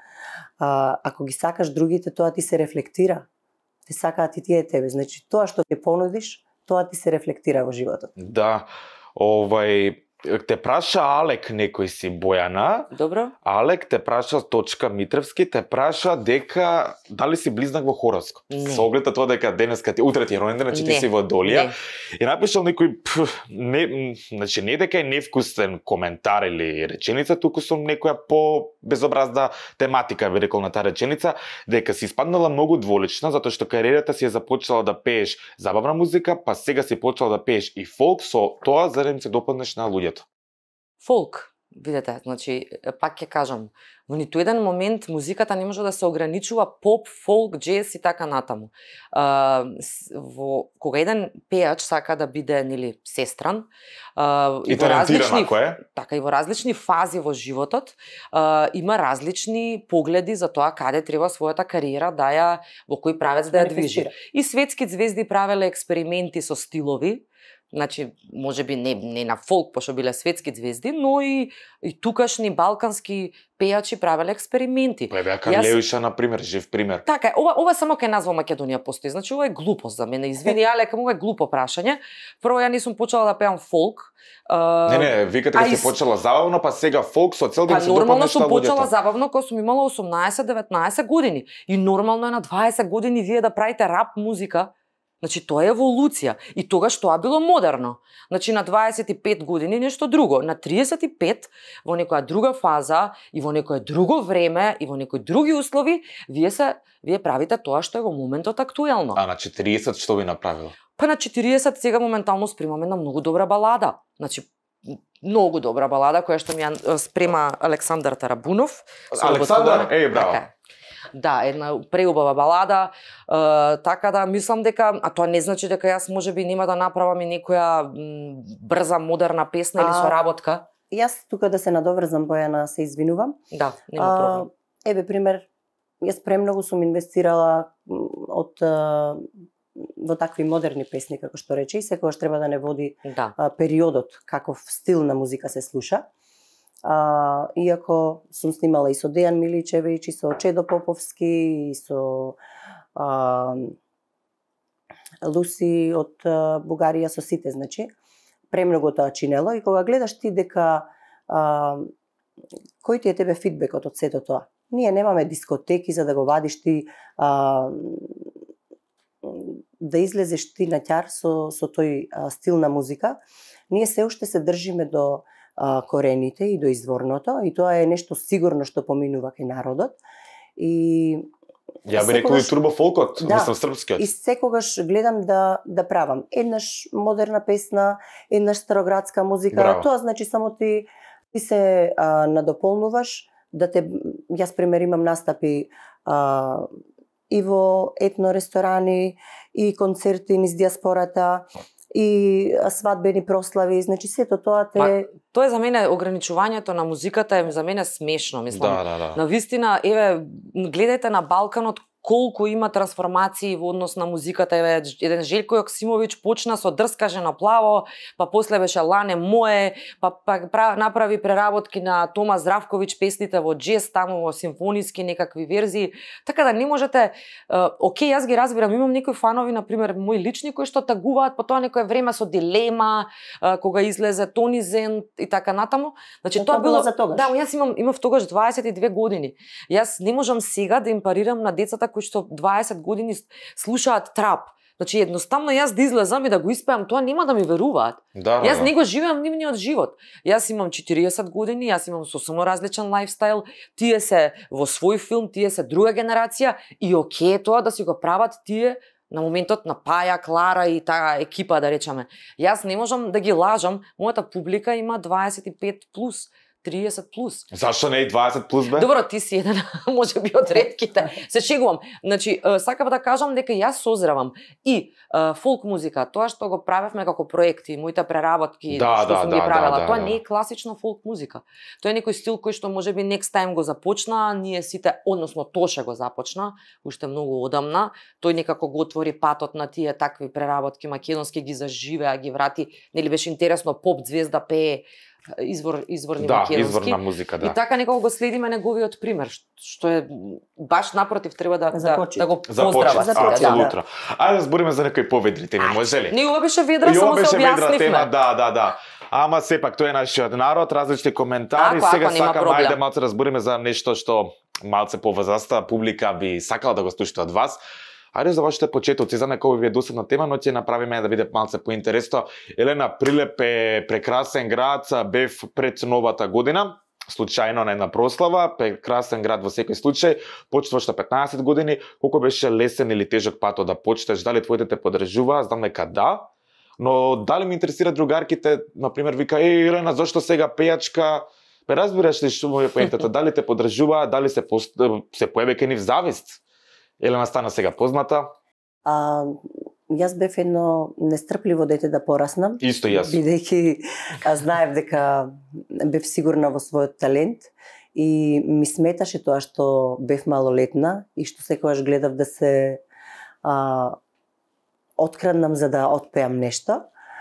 А, ако ги сакаш другите, тоа ти се рефлектира. Те сакаат и тие тебе. Значи, тоа што ќе понудиш, тоа ти се рефлектира во животот. Да, овај, те праша Алек некој си, Бојана. Добро. Алек те праша точка Митревски, те праша дека дали си близнак во хороскоп. Не. Со оглед на тоа дека денеска ти утре ти е ројнден, значи ти Не. си во Долија. Не. И напишал некој пф, не, м, значи не дека е невкусен коментар или реченица, туку со некоја по безобразна тематика би рекол на таа реченица, дека си испаднала многу дволична затоа што кариерата си е започнала да пееш забавна музика, па сега си почнала да пееш и фолк, со тоа за да им се допаднеш на луѓето. Фолк, видете, значи, пак ќе кажам, во ниту еден момент музиката не може да се ограничува поп, фолк, джез и така натаму. А, с- во, кога еден пејач сака да биде, нели, сестран, а, И во талентиран различни, ако е. така и во различни фази во животот, а, има различни погледи за тоа каде треба својата кариера да ја, во кој правец да ја движи. Манифестира. И светски звезди правеле експерименти со стилови, значи, може би не, не на фолк, пошто биле светски звезди, но и, и тукашни балкански пејачи правеле експерименти. Па беа Јас- Карлеуша, на пример, жив пример. Така е, ова, ова само кај нас во Македонија постои. Значи, ова е глупост за мене. Извини, Алек, ова е глупо прашање. Прво, ја не сум почела да пеам фолк. А, Не, не, викате а дека и си с- почела забавно, па сега фолк со цел да Па им се нормално допаднеш сум на почела луѓето. забавно кога сум имала осумнаесет деветнаесет години. И нормално е на дваесет години вие да правите рап музика. Значи тоа е еволуција и тогаш тоа било модерно. Значи на дваесет и пет години нешто друго, на триесет и пет во некоја друга фаза и во некое друго време и во некои други услови, вие се вие правите тоа што е во моментот актуелно. А на четириесет што би направил? Па на четириесет сега моментално спремаме на многу добра балада. Значи многу добра балада која што ми ја спрема Александар Тарабунов. Александар, еј, браво. Така. Да, една преубава балада, е, така да мислам дека, а тоа не значи дека јас можеби нема да направам и некоја м, брза модерна песна или А, соработка. Јас тука да се надоврзам, Бојана, се извинувам. Да, нема проблем. Еве пример, јас премногу сум инвестирала м, од а, во такви модерни песни како што рече и секогаш треба да не води Да. а, периодот каков стил на музика се слуша. А, иако сум снимала и со Дејан Миличевиќ, и со Чедо Поповски, и со а, Луси од а, Бугарија, со сите, значи, премногу тоа чинело и кога гледаш ти дека а, кој ти е тебе фидбекот од сето тоа? Ние немаме дискотеки за да го вадиш ти а, да излезеш ти на ќар со, со тој а, стил на музика. Ние се уште се држиме до а, корените и до изворното и тоа е нешто сигурно што поминува кај народот. И Ја би рекол и турбофолкот, Да. мислам српскиот. И секогаш гледам да да правам еднаш модерна песна, еднаш староградска музика. Браво. Тоа значи само ти ти се а, надополнуваш да те јас пример имам настапи а, и во етно ресторани и концерти низ диаспората и свадбени прослави, значи сето тоа те Ма, тоа е за мене ограничувањето на музиката е за мене смешно, мислам. Да, да, да. На вистина, еве, гледајте на Балканот колку има трансформации во однос на музиката. Еве, еден Желко Јоксимовиќ почна со Дрска жена плаво, па после беше Лане мое, па, па пра, направи преработки на Тома Здравковиќ песните во джез, таму во симфониски некакви верзии. Така да не можете, е, окей, јас ги разбирам, имам некои фанови, на пример, мои лични кои што тагуваат по тоа некое време со Дилема, е, кога излезе Тони Зен и така натаму. Значи Но тоа тоа било било за тогаш. Да, јас имам имав тогаш дваесет и две години. Јас не можам сега да им парирам на децата кои што дваесет години слушаат трап. Значи едноставно јас да излезам и да го испеам, тоа нема да ми веруваат. Да, Јас да. не го живеам нивниот живот. Јас имам четириесет години, јас имам сосема различен лајфстайл, тие се во свој филм, тие се друга генерација и окей тоа да си го прават тие на моментот на Паја, Клара и таа екипа, да речеме. Јас не можам да ги лажам, мојата публика има дваесет и пет плюс, триесет плюс. Зашто не и дваесет плюс бе? Добро, ти си еден, може би од ретките. Се шегувам. Значи, е, сакав да кажам дека јас созревам и е, фолк музика, тоа што го правевме како проекти, моите преработки, Да, што да, сум да, ги правела, да, да, тоа да. не е класично фолк музика. Тоа е некој стил кој што можеби next time го започна, ние сите, односно Тоше го започна, уште многу одамна, тој некако го отвори патот на тие такви преработки македонски, ги заживеа, ги врати, нели беше интересно, поп звезда пее извор изворни Да, македонски. изворна музика, да. И така некако го следиме неговиот пример, што е баш напротив треба да да, Започи. да го Започна, поздрават. Започна, Да. апсолутно. Ајде да збориме за некои поведри теми, може ли? Не, ова беше ведра, И само ова се беше ведра објаснивме. тема, да, да, да. Ама сепак тој е нашиот народ, различни коментари. Ако, Сега ако, нема сакам проблем. ајде малце да збориме за нешто што малце повозраста публика би сакала да го слуша од вас. Ајде за вашите почетоци, за некој ви е досадна тема, но ќе направиме да биде малце поинтересно. Елена, Прилеп е прекрасен град, бев пред новата година, случајно на една прослава, прекрасен град во секој случај, почнуваш на петнаесет години, колку беше лесен или тежок патот да почнеш, дали твоите те поддржуваа, знам дека да, но дали ме интересира другарките, на пример, вика, еј, Елена, зошто сега пејачка? Бе, разбираш ли што му е поентата, дали те поддржуваа, дали се, пост... се појаве кај нив завист? Елена стана сега позната. а, јас бев едно нестрпливо дете да пораснам. Исто јас. Бидејќи а, знаев дека бев сигурна во својот талент и ми сметаше тоа што бев малолетна и што секогаш гледав да се а, откраднам за да отпеам нешто.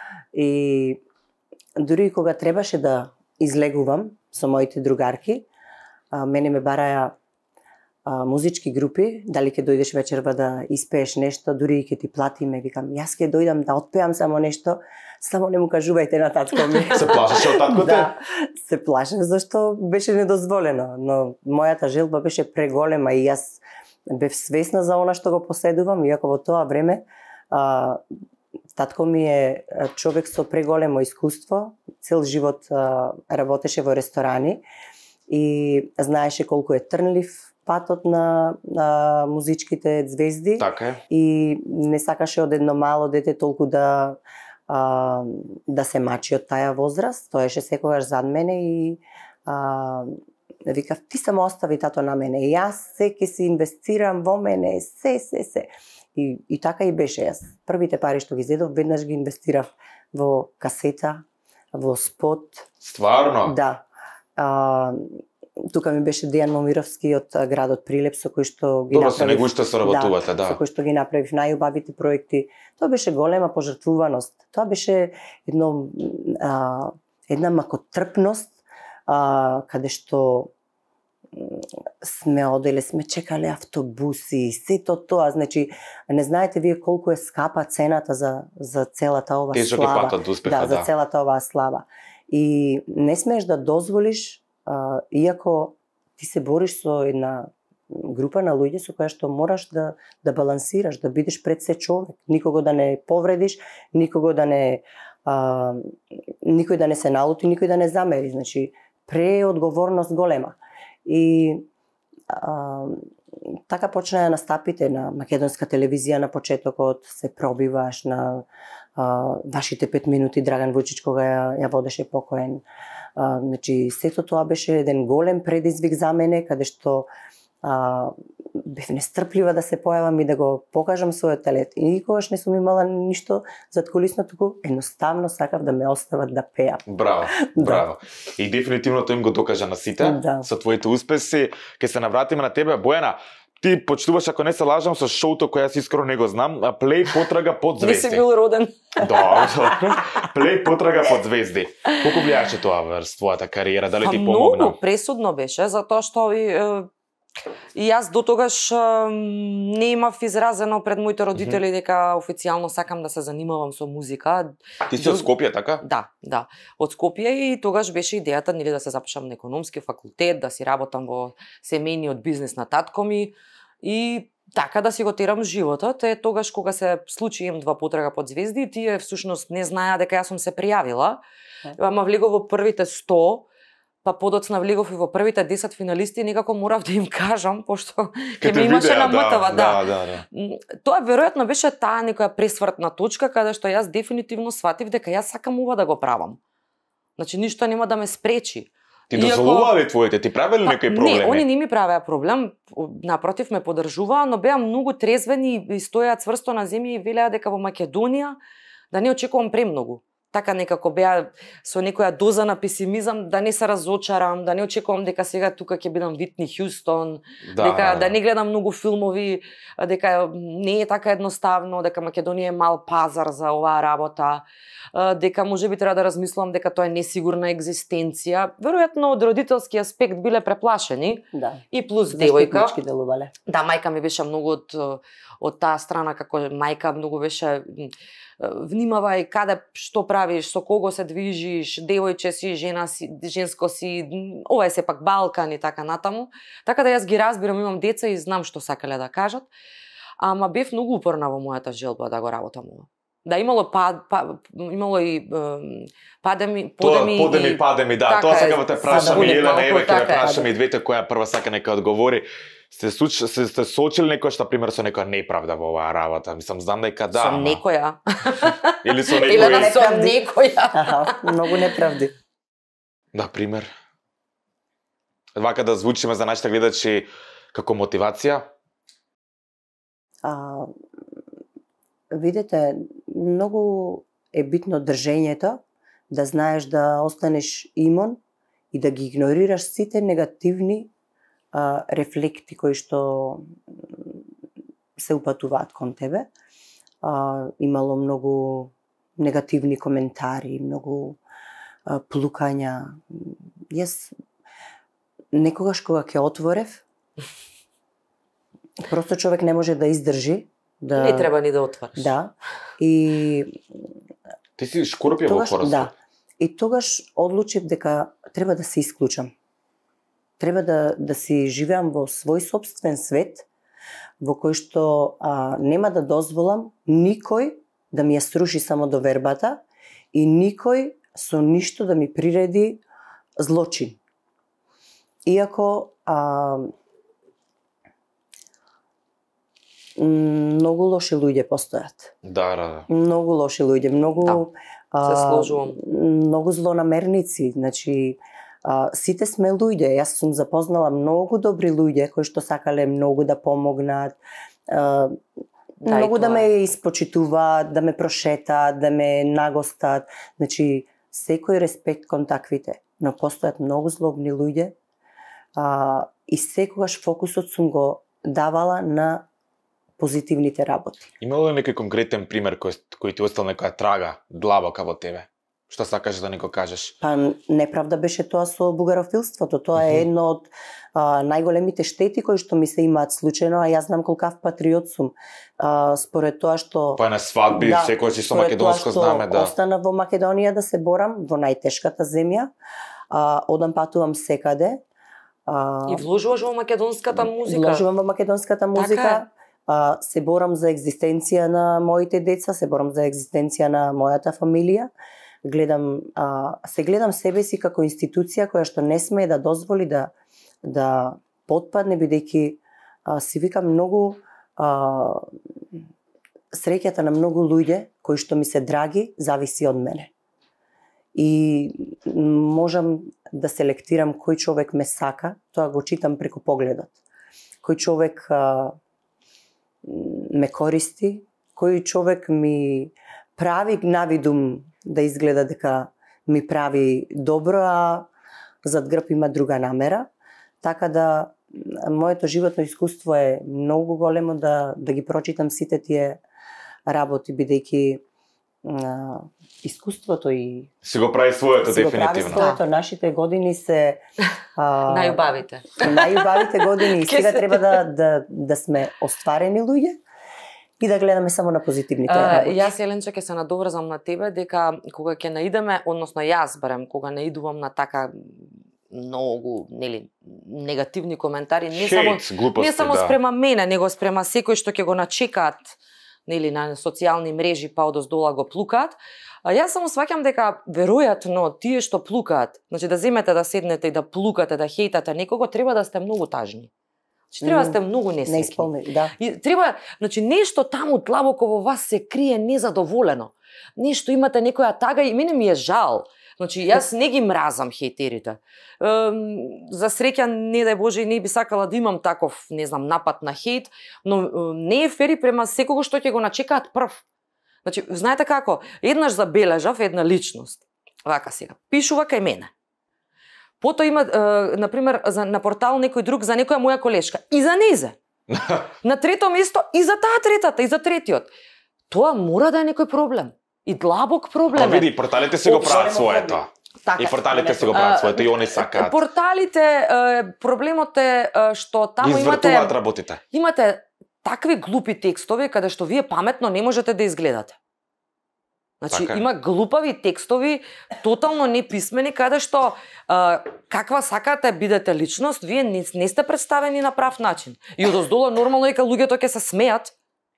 И дури и кога требаше да излегувам со моите другарки, а, мене ме бараја а, музички групи, дали ќе дојдеш вечерва да испееш нешто, дури и ќе ти платиме, викам, јас ќе дојдам да отпеам само нешто, само не му кажувајте на татко ми. Се плашеше од таткото? Да, се плашев зашто беше недозволено, но мојата желба беше преголема и јас бев свесна за она што го поседувам, иако во тоа време А, татко ми е човек со преголемо искуство, цел живот а, работеше во ресторани и знаеше колку е трнлив патот на, на музичките звезди. Така е. И не сакаше од едно мало дете толку да а, да се мачи од таја возраст. Стоеше секогаш зад мене и а, викав, ти само остави тато на мене. И јас се ќе си инвестирам во мене, се, се, се. И, и така и беше. Јас првите пари што ги зедов, веднаш ги инвестирав во касета, во спот. Стварно? Да. А, тука ми беше Дејан Момировски од градот Прилеп, со кој што ги Добро, направив. со него уште соработувате, да. Со кој што ги направив најубавите проекти. Тоа беше голема пожртвуваност. Тоа беше едно а, една макотрпност, а, каде што сме оделе, сме чекале автобуси, сето тоа, значи не знаете вие колку е скапа цената за за целата ова Тежок е слава. патот до успеха, да, да. за целата оваа слава. И не смееш да дозволиш, а, иако ти се бориш со една група на луѓе со која што мораш да да балансираш, да бидеш пред се човек, никого да не повредиш, никого да не а, никој да не се налути, никој да не замери, значи преодговорност голема. И а, така почнаа настапите на македонска телевизија на почетокот, се пробиваш на а, вашите пет минути, Драган Вујчич кога ја, ја водеше покоен. А, значи сето тоа беше еден голем предизвик за мене, каде што а, бев нестрплива да се појавам и да го покажам својот талент. И никогаш не сум имала ништо задкулисно, туку едноставно сакав да ме остават да пеам. Браво, браво. И дефинитивно тој им го докажа на сите, Да. со твоите успеси. Ке се навратиме на тебе, Бојана. Ти почнуваш, ако не се лажам, со шоуто кој јас искрено не го знам, Плей потрага под Не си звезди. бил роден. Да, Плей потрага под звезди. Колку влијаше тоа врз твојата кариера? Дали Па ти помогна? многу пресудно беше, затоа што и, е, и јас до тогаш е, не имав изразено пред моите родители дека официјално сакам да се занимавам со музика. Ти си од Скопје, така? Да, да. Од Скопје и тогаш беше идејата нели да се запишам на економски факултет, да си работам во семејниот бизнес на татко ми и така да си го терам животот. Е тогаш кога се случи ем два потрага под звезди, тие всушност не знаеа дека јас сум се пријавила. Ама влегов во првите сто, па подоцна влегов и во првите десет финалисти, некако морав да им кажам, пошто ќе те ме имаше видеа, на МТВ, да. да, да, да. М, Тоа веројатно беше таа некоја пресвртна точка каде што јас дефинитивно сватив дека јас сакам ова да го правам. Значи ништо нема да ме спречи. Ти Иако- дозволуваа ли твоите? Ти правеле Па, некои проблеми? Не, они не ми правеа проблем, напротив ме поддржуваа, но беа многу трезвени и стоеа цврсто на земја и велеа дека во Македонија да не очекувам премногу. Така некако беа со некоја доза на песимизам, да не се разочарам, да не очекувам дека сега тука ќе бидам Витни Хјустон, Да, дека да, да не гледам многу филмови, дека не е така едноставно, дека Македонија е мал пазар за оваа работа, дека можеби треба да размислам дека тоа е несигурна екзистенција. Веројатно од родителски аспект биле преплашени Да. и плюс девојка. Заштитнички делувале. Да, мајка ми беше многу од од таа страна, како мајка многу беше м, внимавај каде што правиш, со кого се движиш, девојче си, жена си, женско си, м, ова е сепак Балкан и така натаму. Така да јас ги разбирам, имам деца и знам што сакале да кажат. Ама бев многу упорна во мојата желба да го работам ова. Да, имало па, па, имало и ем, падеми, Тоа подеми подеми, и падеми, да. така Тоа е, сакам да те прашам сада и Елена, малку, еве ќе така ве е. прашам и двете која прва сака нека одговори. Сте суч, се сте соочили некој што пример со некоја неправда во оваа работа. Мислам знам дека да. со ама- некоја. Или со Или да некој. со некоја. Аха, многу неправди. Да, пример. Вака да звучиме за нашите гледачи како мотивација. А, видете, многу е битно држењето, да знаеш да останеш имун и да ги игнорираш сите негативни а, рефлекти кои што се упатуваат кон тебе. А, имало многу негативни коментари, многу а, плукања. Јас некогаш кога ќе отворев, просто човек не може да издржи. Да, Не треба ни да отвараш. Да. И Ти си шкорпија во тогаш, хороскоп. да. И тогаш одлучив дека треба да се исклучам. Треба да, да си живеам во свој собствен свет, во кој што а, нема да дозволам никој да ми ја сруши само довербата и никој со ништо да ми приреди злочин. Иако а, многу лоши луѓе постојат. Да, да, да. Многу лоши луѓе, многу Да, се сложувам. Многу злонамерници, значи а, сите сме луѓе. Јас сум запознала многу добри луѓе кои што сакале многу да помогнат, а, Да, многу да тоа. ме испочитуваат, да ме прошетаат, да ме нагостат. Значи секој респект кон таквите, но постојат многу злобни луѓе. А, и секогаш фокусот сум го давала на позитивните работи. Имало ли некој конкретен пример кој, кој ти остал некоја трага длабока во тебе? Што сакаш да ни го кажеш? Па неправда беше тоа со бугарофилството. Тоа е едно од а, најголемите штети кои што ми се имаат случајно, а јас знам колкав патриот сум. А, според тоа што Па на свадби, Да, секој си со според македонско тоа што знаме, да. Остана во Македонија да се борам во најтешката земја. А, одам патувам секаде. А, И вложуваш во македонската музика. Вложувам во македонската музика. Така е. А, се борам за екзистенција на моите деца, се борам за екзистенција на мојата фамилија. Гледам, а, се гледам себе си како институција која што не смее да дозволи да да потпадне, бидејќи а, си викам многу а, среќата на многу луѓе кои што ми се драги зависи од мене. И можам да селектирам кој човек ме сака, тоа го читам преку погледот. Кој човек а, ме користи, кој човек ми прави навидум да изгледа дека ми прави добро, а зад грб има друга намера. Така да моето животно искуство е многу големо да да ги прочитам сите тие работи, бидејќи а, искуството и Си го прави своето си го прави дефинитивно. своето. Нашите години се а, Најубавите. најубавите години и Ке сега се- треба да да да сме остварени луѓе и да гледаме само на позитивните А, работи. јас Еленче ќе се надоврзам на тебе дека кога ќе наидеме, односно јас барем кога наидувам на така многу, нели, негативни коментари, не само Хейт, глупости, не само да. спрема мене, него спрема секој што ќе го начекаат, нели, на социјални мрежи па одоздола го плукаат. А јас само сваќам дека веројатно тие што плукаат, значи да земете да седнете и да плукате, да хејтате некого, треба да сте многу тажни. Значи треба да сте многу Не несреќни. исполнени, да. И треба, значи нешто таму длабоко во вас се крие незадоволено. Нешто имате некоја тага и мене ми е жал. Значи јас не ги мразам хејтерите. Ем, за среќа не дај Боже и не би сакала да имам таков, не знам, напад на хејт, но е, не е фери према секого што ќе го начекаат прв. Значи, знаете како, еднаш забележав една личност. Вака сега, пишува кај мене. Потоа има, е, например, за, на портал некој друг за некоја моја колешка. И за незе. На трето место и за таа третата, и за третиот. Тоа мора да е некој проблем. И длабок Па проблем е. види, порталите си го Општо прават нема своето. проблем. Така, И порталите си го А, прават своето и они сакаат. Порталите, е, проблемот е е, што Ги таму извртуваат имате работите. имате такви глупи текстови каде што вие паметно не можете да изгледате. Значи Така е. има глупави текстови, тотално неписмени, каде што а, каква сакате бидете личност, вие не, не сте представени на прав начин. И одоздолу нормално е кога луѓето ќе се смеат.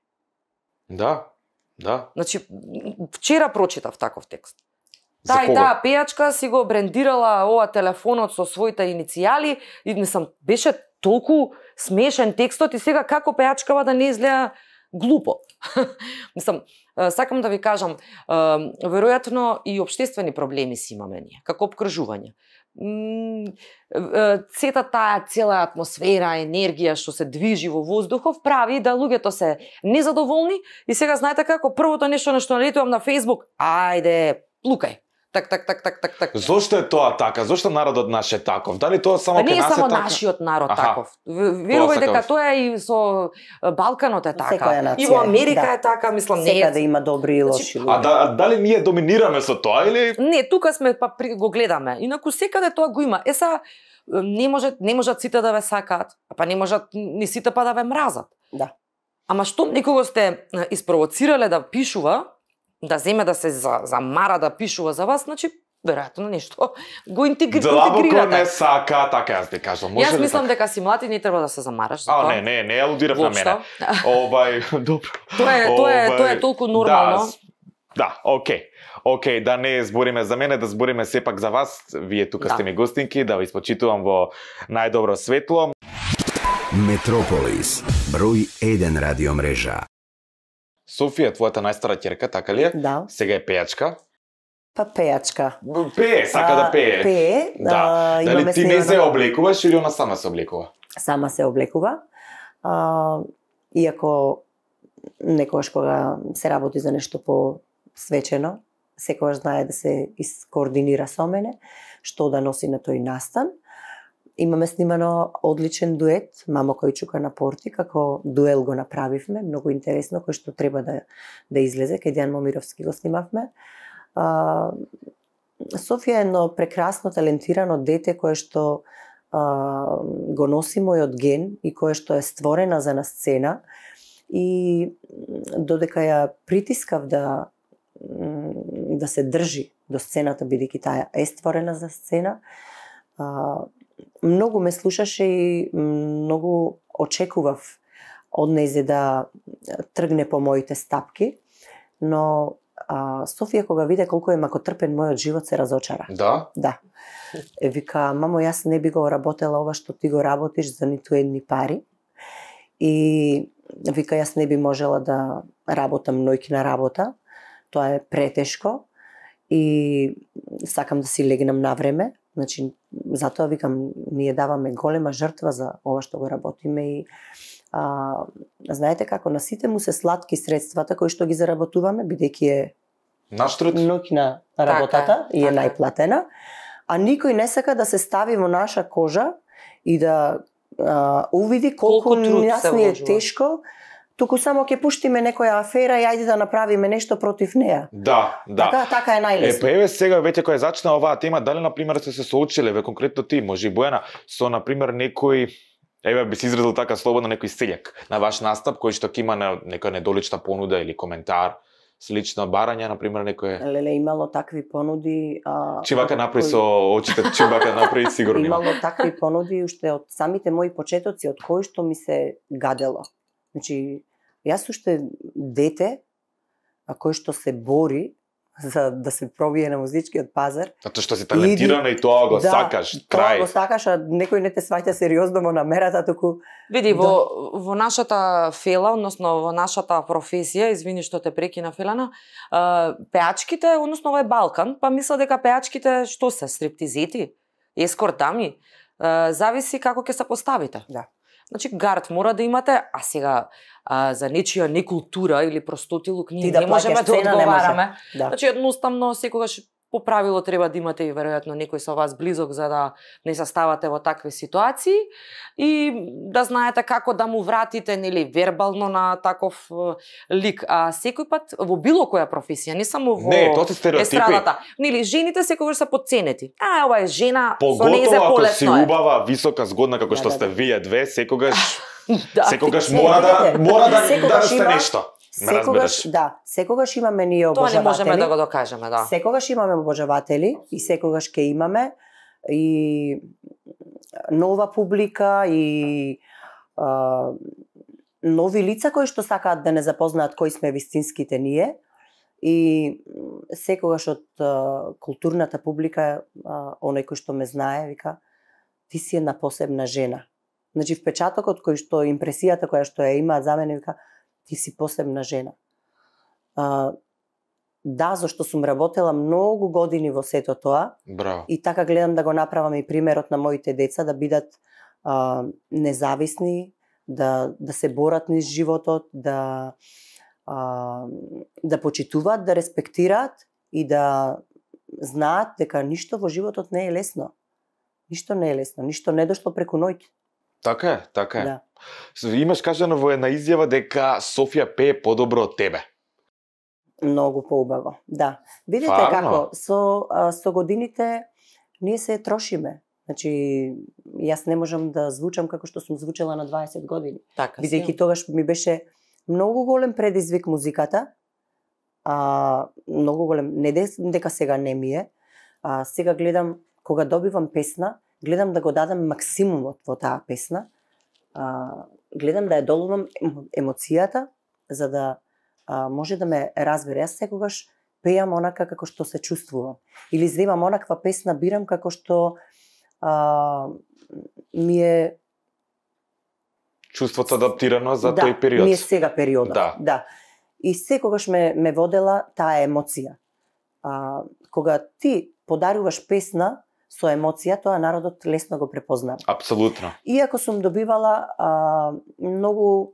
Да, да. Значи вчера прочитав таков текст. За Таа и кого? таа пејачка си го брендирала ова телефонот со своите иницијали и мислам беше толку смешен текстот и сега како пејачкава да не изгледа глупо. Мислам, е, сакам да ви кажам, е, веројатно и општествени проблеми си имаме ние, како обкржување. М, е, Сета таа цела атмосфера, енергија што се движи во воздухов прави да луѓето се незадоволни и сега знаете како првото нешто на што налетувам на Facebook, ајде, плукај. Так, так, так, так, так, так. Зошто е тоа така? Зошто народот наш е таков? Дали тоа само Па не кај е нас е само така? нашиот народ Аха. таков. В- Верувај Тоа дека сакав. тоа е и со е, Балканот е така. Секоја нација И во е, Америка да. е така, мислам, не Секаде е. има добри и Значи, лоши А, луѓе. да, а дали ние доминираме со тоа или Не, тука сме па при, го гледаме. Инаку секаде тоа го има. Е са не може не можат сите да ве сакаат, а па не можат ни сите па да ве мразат. Да. Ама што некого сте е, испровоцирале да пишува, да земе да се за, замара да пишува за вас, значи веројатно нешто го интегри... Длабоко интегрирате. не сака, така јас ти кажам. Може Јас ли мислам така? дека си млад и не треба да се замараш за А, тоа. не, не, не алудирав на мене. Воопшто. Обај, добро. Тоа е, тоа е, тоа е Овај, толку нормално. Да, да, окей. Окей, да не збориме за мене, да збориме сепак за вас. Вие тука Да. сте ми гостинки, да ви испочитувам во најдобро светло. Метрополис, број еден радиомрежа. Софија, твојата најстара ќерка, така ли е? Да. Сега е пејачка. Па пејачка. Пее, сака да пее. А, Пее. Да. а, Дали имаме ти не се снимано- облекуваш или она сама се облекува? Сама се облекува. А, иако некогаш кога се работи за нешто по-свечено, секогаш знае да се искоординира со мене, што да носи на тој настан. Имаме снимано одличен дует, Мамо кој чука на порти, како дуел го направивме, многу интересно, кој што треба да, да излезе, кај Дејан Момировски го снимавме. А, Софија е едно прекрасно, талентирано дете кое што а, го носи мојот ген и кое што е створена за на сцена и додека ја притискав да да се држи до сцената бидејќи таа е створена за сцена, а, многу ме слушаше и многу очекував од нејзе да тргне по моите стапки, но а, Софија кога виде колку е макотрпен мојот живот се разочара. Да? Да. Е, вика, мамо, јас не би го работела ова што ти го работиш за ниту едни пари. И вика, јас не би можела да работам ноќна работа. Тоа е претешко и сакам да си легнам на време. Значи, затоа викам, ние даваме голема жртва за ова што го работиме и а, знаете како, на сите му се сладки средствата кои што ги заработуваме, бидејќи е Наш труд? ноќна работата Така е, и е така е. најплатена, а никој не сака да се стави во наша кожа и да а, увиди колку, Колку труд нас се ни е вложува. тешко, туку само ќе пуштиме некоја афера и ајде да направиме нешто против неа. Да, да. Така, така е Е, најлесно. па еве сега веќе која зачна оваа тема, дали на пример сте се соочиле, ве конкретно ти, може и Бојана, со на пример некој, еве би се изразил така слободно, некој селјак на ваш настап кој што ќе има на нека недолична понуда или коментар, слично барање, на пример некој Леле, имало такви понуди. А, Чивака направи кои- со очите, чивака направи сигурно има. Имало такви понуди уште од самите мои почетоци, од кои што ми се гадело. Значи, јас уште дете, а кој што се бори за да се пробие на музичкиот пазар. Затоа што си талентирана и тоа го Да, сакаш, Тоа крај. го сакаш, а некој не те сваќа сериозно во намерата, туку Види, Да. во, во нашата фела, односно во нашата професија, извини што те прекина Фелана, а, пеачките, односно ова е Балкан, па мисла дека пеачките што се, стриптизети, ескорт дами, а, зависи како ќе се поставите. Да. Значи, гард мора да имате, а сега а, за нечија некултура или простотилук ние Ти да не можеме плаќаш да цена, не може. одговараме. да. Значи, едноставно, секогаш по правило треба да имате и веројатно некој со вас близок за да не се ставате во такви ситуации и да знаете како да му вратите нели вербално на таков е, лик. А секој пат во било која професија, не само во Не, тоа се стереотипи. естрадата. Нели жените секогаш се подценети. А, ова е жена, со нејзе Поготово ако си полесно е. убава, висока, згодна како Да, што да, сте да. вие две, секогаш Да. секогаш Се, мора да видите, мора да секогаш да има- сте нешто. Ме разбираш? Секогаш, да, секогаш имаме ние Тоа не обожаватели. можеме да го докажеме, да. Секогаш имаме обожаватели и секогаш ќе имаме и нова публика и а, нови лица кои што сакаат да не запознаат кои сме вистинските ние и секогаш од а, културната публика а, оној кој што ме знае вика ти си една посебна жена. Значи впечатокот кој што импресијата која што ја имаат за мене вика ти си посебна жена. А, да, зашто сум работела многу години во сето тоа Браво. и така гледам да го направам и примерот на моите деца да бидат а, независни, да да се борат низ животот, да а, да почитуваат, да респектираат и да знаат дека ништо во животот не е лесно. Ништо не е лесно, ништо не дошло преку ноќ. Така е, така е. Да. Имаш кажано во една изјава дека Софија пее подобро од тебе. Многу поубаво. Да. Видите Фарно? како со а, со годините ние се трошиме. Значи јас не можам да звучам како што сум звучела на дваесет години. Така. Бидејќи тогаш ми беше многу голем предизвик музиката. А многу голем, не де- дека сега не ми е, А, сега гледам, кога добивам песна, гледам да го дадам максимумот во таа песна. А, гледам да ја доловам емоцијата, за да а, може да ме разбере. Јас секогаш пеам онака како што се чувствувам. Или земам онаква песна, бирам како што а, ми е... Чувството адаптирано за да, тој период. ми е сега периодот. Да. да. И секогаш ме, ме водела таа емоција. А, кога ти подаруваш песна со емоција, тоа народот лесно го препознава. Апсолутно. Иако сум добивала а, многу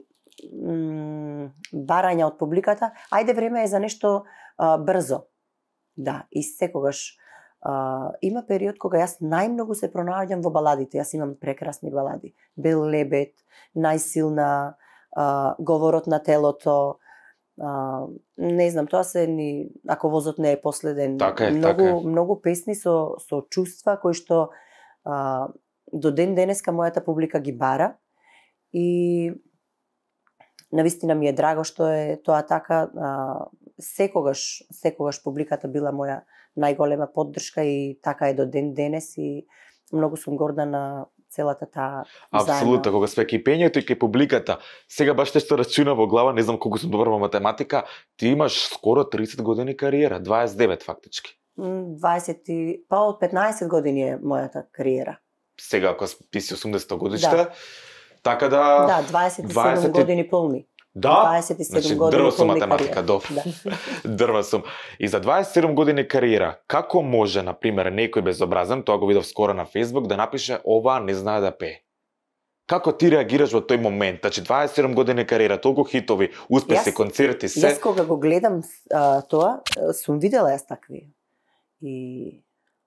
м, барања од публиката, ајде време е за нешто а, брзо. Да, и секогаш а, има период кога јас најмногу се пронаоѓам во баладите. Јас имам прекрасни балади. Бел лебед, Најсилна, а, Говорот на телото, а, не знам, тоа се ни Ако возот не е последен. Така е, многу така е. многу песни со со чувства кои што а, до ден денеска мојата публика ги бара и навистина ми е драго што е тоа така. А, секогаш секогаш публиката била моја најголема поддршка и така е до ден денес и многу сум горда на целата таа Апсолутно, кога сме кај пењето и кај публиката. Сега баш нешто рачуна во глава, не знам колку сум добар во математика, ти имаш скоро тридесет години кариера, дваесет и девет фактички. дваесет па од петнаесет години е мојата кариера. Сега ако ти си осумдесета годишта, Да. така да Да, дваесет и седум дваесет и- години полни. Да, дваесет и седум значи години дрва сум полни математика, кариера. добро. Да. Дрва сум. И за дваесет и седум години кариера, како може, на пример, некој безобразен, тоа го видов скоро на Facebook, да напише ова не знае да пее? Како ти реагираш во тој момент? Значи дваесет и седум години кариера, толку хитови, успеси, Јас- концерти, се. Јас кога го гледам а, тоа, сум видела јас такви. И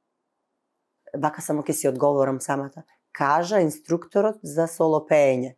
вака само ќе си одговорам самата. Кажа инструкторот за соло пеење.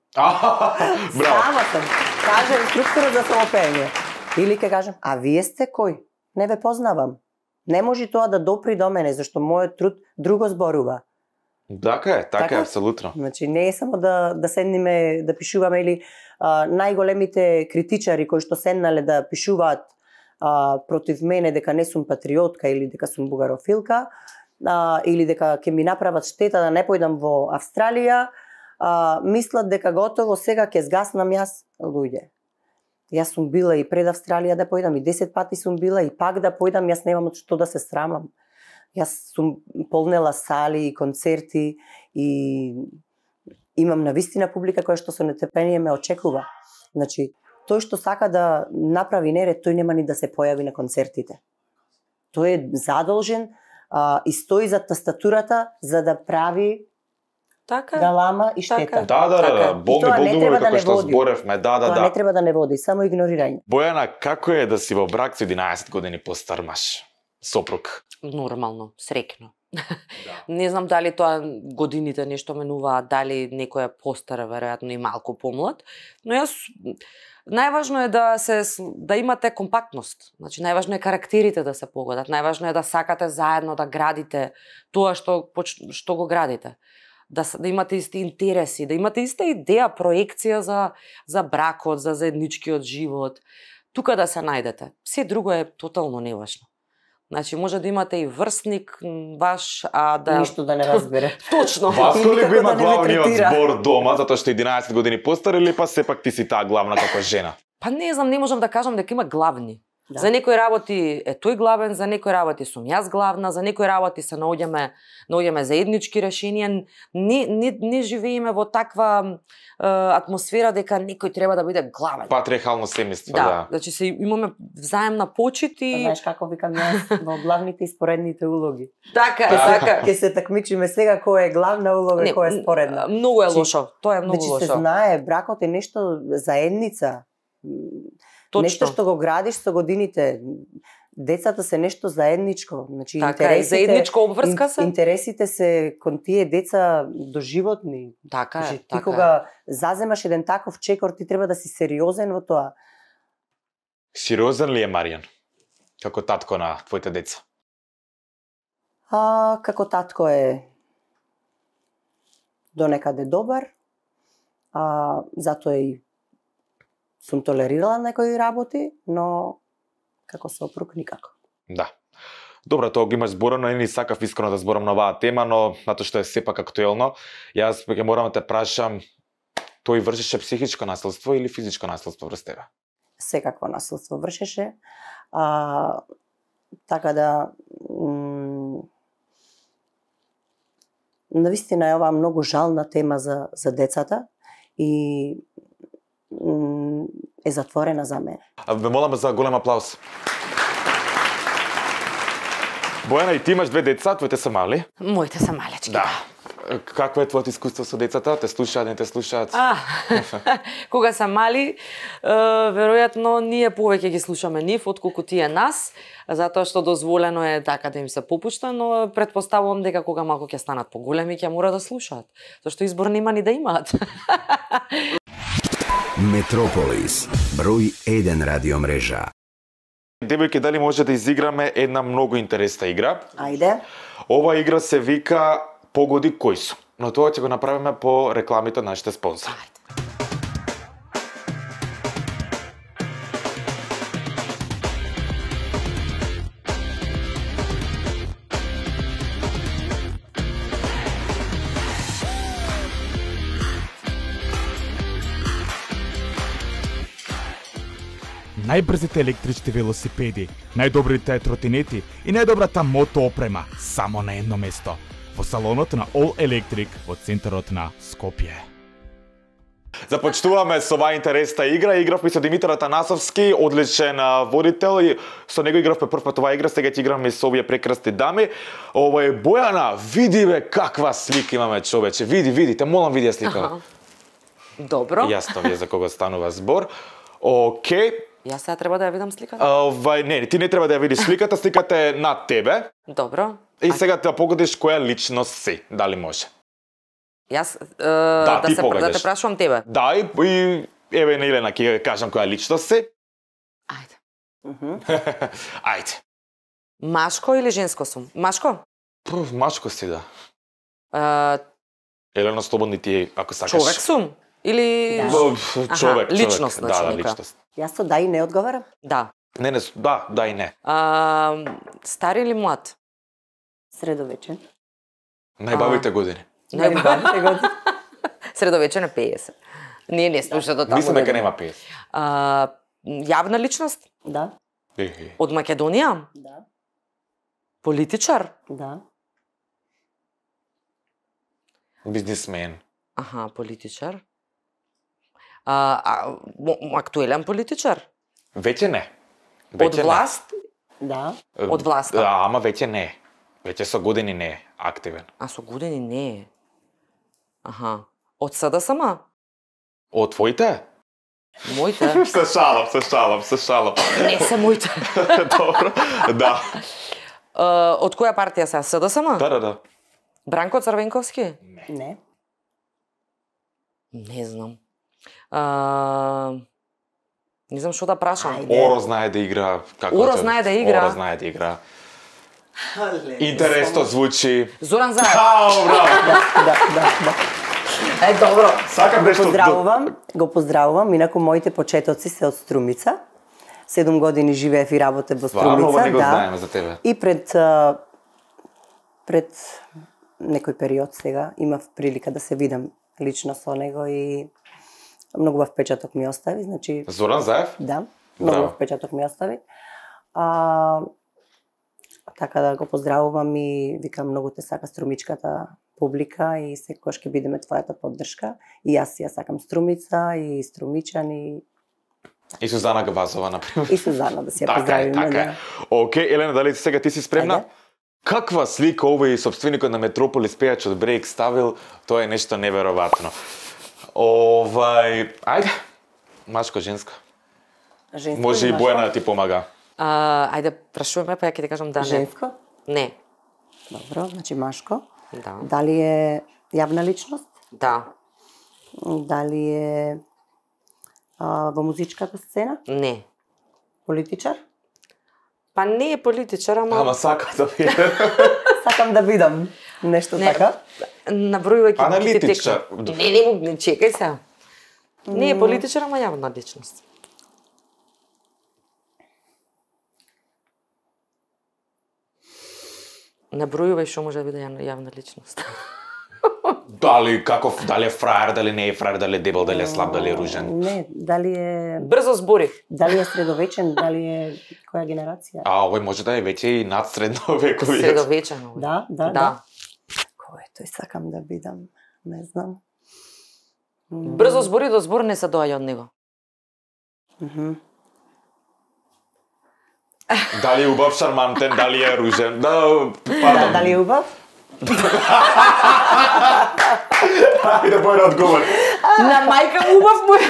Браво. Сама сам. Кажа инструкторот за соло пеење. Или ќе кажам, а вие сте кој? Не ве познавам. Не може тоа да допри до мене, зашто мојот труд друго зборува. Така е, така е, Така? апсолутно. Значи не е само да да седниме да пишуваме или а, најголемите критичари кои што седнале да пишуваат а, против мене дека не сум патриотка или дека сум бугарофилка, а, или дека ќе ми направат штета да не појдам во Австралија, а, мислат дека готово сега ќе згаснам јас. Луѓе, јас сум била и пред Австралија да појдам, и десет пати сум била и пак да појдам, јас немам од што да се срамам. Јас сум полнела сали и концерти и имам навистина публика која што со нетрпение ме очекува. Значи, тој што сака да направи неред, тој нема ни да се појави на концертите. Тој е задолжен а, и стои за тастатурата за да прави Така. галама и штета. Така. Да, да, да, Така да. е. болни И тоа не болдуми треба да како не што води. зборевме, да, да, Тоа да. не треба да не води, само игнорирање. Бојана, како е да си во брак со единаесет години постар маж? Сопруг. Нормално, среќно. Не знам дали тоа годините нешто менуваат, дали некој е постар, веројатно и малку помлад, но јас најважно е да се да имате компактност. Значи најважно е карактерите да се погодат, најважно е да сакате заедно да градите тоа што што го градите. Да, да имате исти интереси, да имате иста идеја, проекција за за бракот, за заедничкиот живот. Тука да се најдете. Се друго е тотално неважно. Значи може да имате и врсник ваш, а да Ништо да не разбере. Точно. Васко ли Никако го има да не ме главниот третира. збор дома, затоа што единаесет години постар, или па сепак ти си таа главна како жена? Па не знам, не можам да кажам дека има главни. Да. За некои работи е тој главен, за некои работи сум јас главна, за некои работи се наоѓаме наоѓаме заеднички решенија. Не не не живееме во таква е, атмосфера дека некој треба да биде главен. Патриархално семејство, да, да. значи се имаме взаемна почит Па, и знаеш како викам јас во главните и споредните улоги. така, Ке се, така. ке се такмичиме сега која е главна улога и која е споредна. Многу е Значи- лошо. Тоа е многу Значи се лошо. знае, бракот е нешто заедница. Точно. Нешто што го градиш со годините. Децата се нешто заедничко. Значи Така, е, интересите заедничка обврска се. ин- Интересите се кон тие деца доживотни. Така Значи, е, ти така кога заземаш еден таков чекор, ти треба да си сериозен во тоа. Сериозен ли е Маријан? Како татко на твоите деца? А, како татко е донекаде добар, а, затоа и сум толерирала некои работи, но како сопруг никако. Да. Добро, тоа го имаш зборено, не сакав искрено да зборам на оваа тема, но затоа што е сепак актуелно, јас ќе морам да те прашам, тој вршеше психичко насилство или физичко насилство врз тебе? Секакво насилство вршеше. А, така да м, навистина е оваа многу жална тема за за децата и м, е затворена за мене. А ве молам за голем аплауз. Бојана, и ти имаш две деца, твоите се мали? Моите се малечки. Да. Какво е твоето искуство со децата? Те слушаат, не те слушаат? А, кога се мали, е, веројатно ние повеќе ги слушаме нив отколку тие нас, затоа што дозволено е така да им се попушта, но претпоставувам дека кога малку ќе станат поголеми ќе мора да слушаат, зашто избор нема ни да имаат. Метрополис, број еден радиомрежа. Девојки, дали може да изиграме една многу интересна игра? Ајде. Ова игра се вика Погоди кои су. Но тоа ќе го направиме по рекламите на нашите спонсори. Најбрзите електрични велосипеди, најдобрите тротинети и најдобрата мото опрема само на едно место. Во салонот на All Electric во центарот на Скопје. Започнуваме со оваа интересна игра. Игравме со Димитар Атанасовски, одличен водител и со него игравме прв пат оваа игра, сега ќе играме со овие прекрасни дами. Ова е Бојана, види бе каква слика имаме, човече. Види, види, те молам види ја слика. Добро. Јасно ви е за кога станува збор. Океј. Јас сега треба да ја видам сликата? Овај, не, ти не треба да ја видиш сликата, сликата е над тебе. Добро. И сега да погодиш која личност си, дали може. Јас е, да, ти се, погодиш. да те прашувам тебе. Да, и, и еве на Елена ќе кажам која личност си. Ајде. Ајде. Машко или женско сум? Машко? Пф, машко си, да. Е, Елена, слободни ти, ако сакаш. човек сум? Или... Да. Пф, Човек, човек. личност, Да, значи, да, нека. личност. Јас со да и не одговарам. Да. Не, не, да, да и не. А, стар или млад? Средовечен. Најбавите години. Најбавите години. Средовечен е пеесет. Ние не слуша до таму. Мислам дека да нема пеесет. А, јавна личност? Да, Ехе. Од Македонија? да, Политичар? да. Бизнисмен. Аха, политичар. А, а мо- актуелен политичар? Веќе не. Од Веќе не. власт? Да. Од власта? Да, ама веќе не. Веќе со години не е активен. А со години не е. Аха. Од СДСМ? Од твоите? Моите? Се шалам, се шалам, се шалам. Не се моите. Добро. Да. А, од која партија се? СДСМ? Да, да, да. Бранко Црвенковски? Не. Не знам. А, не знам што да прашам. Ајде. Оро знае да игра. Како Оро ќе- знае да игра. Оро знае да игра. Интересно звучи. Зоран Заев. Ао, браво. Да, да, да, да. Е, добро. Сакам нешто. Поздравувам, го поздравувам, инаку моите почетоци се од Струмица. Седум години живеев и работев во Стварно, ова Струмица, не го да. знаеме за тебе. И пред а, пред некој период сега имав прилика да се видам лично со него и многу бав впечаток ми остави, значи Зоран Заев? да, многу Браво. бав впечаток ми остави. А, така да го поздравувам и викам многу те сака струмичката публика и секогаш ќе бидеме твојата поддршка. И јас ја сакам Струмица и струмичани И Сузана Гавазова, например. и Сузана да се ја Така е, поздравиме. така е. Да. Океј, Елена, дали сега ти си спремна? Ајде. Каква слика овој собственикот на Метрополис пејач од Брейк ставил, тоа е нешто неверојатно. Овај, ајде. Машко, женско. Женско Може и или Бојана машко? да ти помага. А, ајде, прашуваме, па ја ќе ти кажам да не. Женско? Не. Добро, значи машко. Да. Дали е јавна личност? Да. Дали е а, во музичката сцена? Не. Политичар? Па не е политичар, ама... Ама сака да биде. Сакам да видам нешто Не. така. Набројувајќи буките Аналитичар. текна. Не, не, му- не, чекај се. Не е политичар, ама јавна личност. Набројувај што може да биде ја- јавна личност. Дали каков, дали е фраер, дали не е фраер, дали е дебел, дали е слаб, дали е ружен. Не, дали е Брзо збори. дали е средовечен, дали е која генерација? А, овој може да е веќе и над средновековиот. Средовечен овој. Да, да, да. Да. Кој тој сакам да бидам? Не знам. М, Брзо збори до збор не се доаѓа од него. мгм. Дали е убав, шармантен, дали е ружен. Да, Да, пардон. дали е убав? Ајде, бој да одговори. На мајка убав му.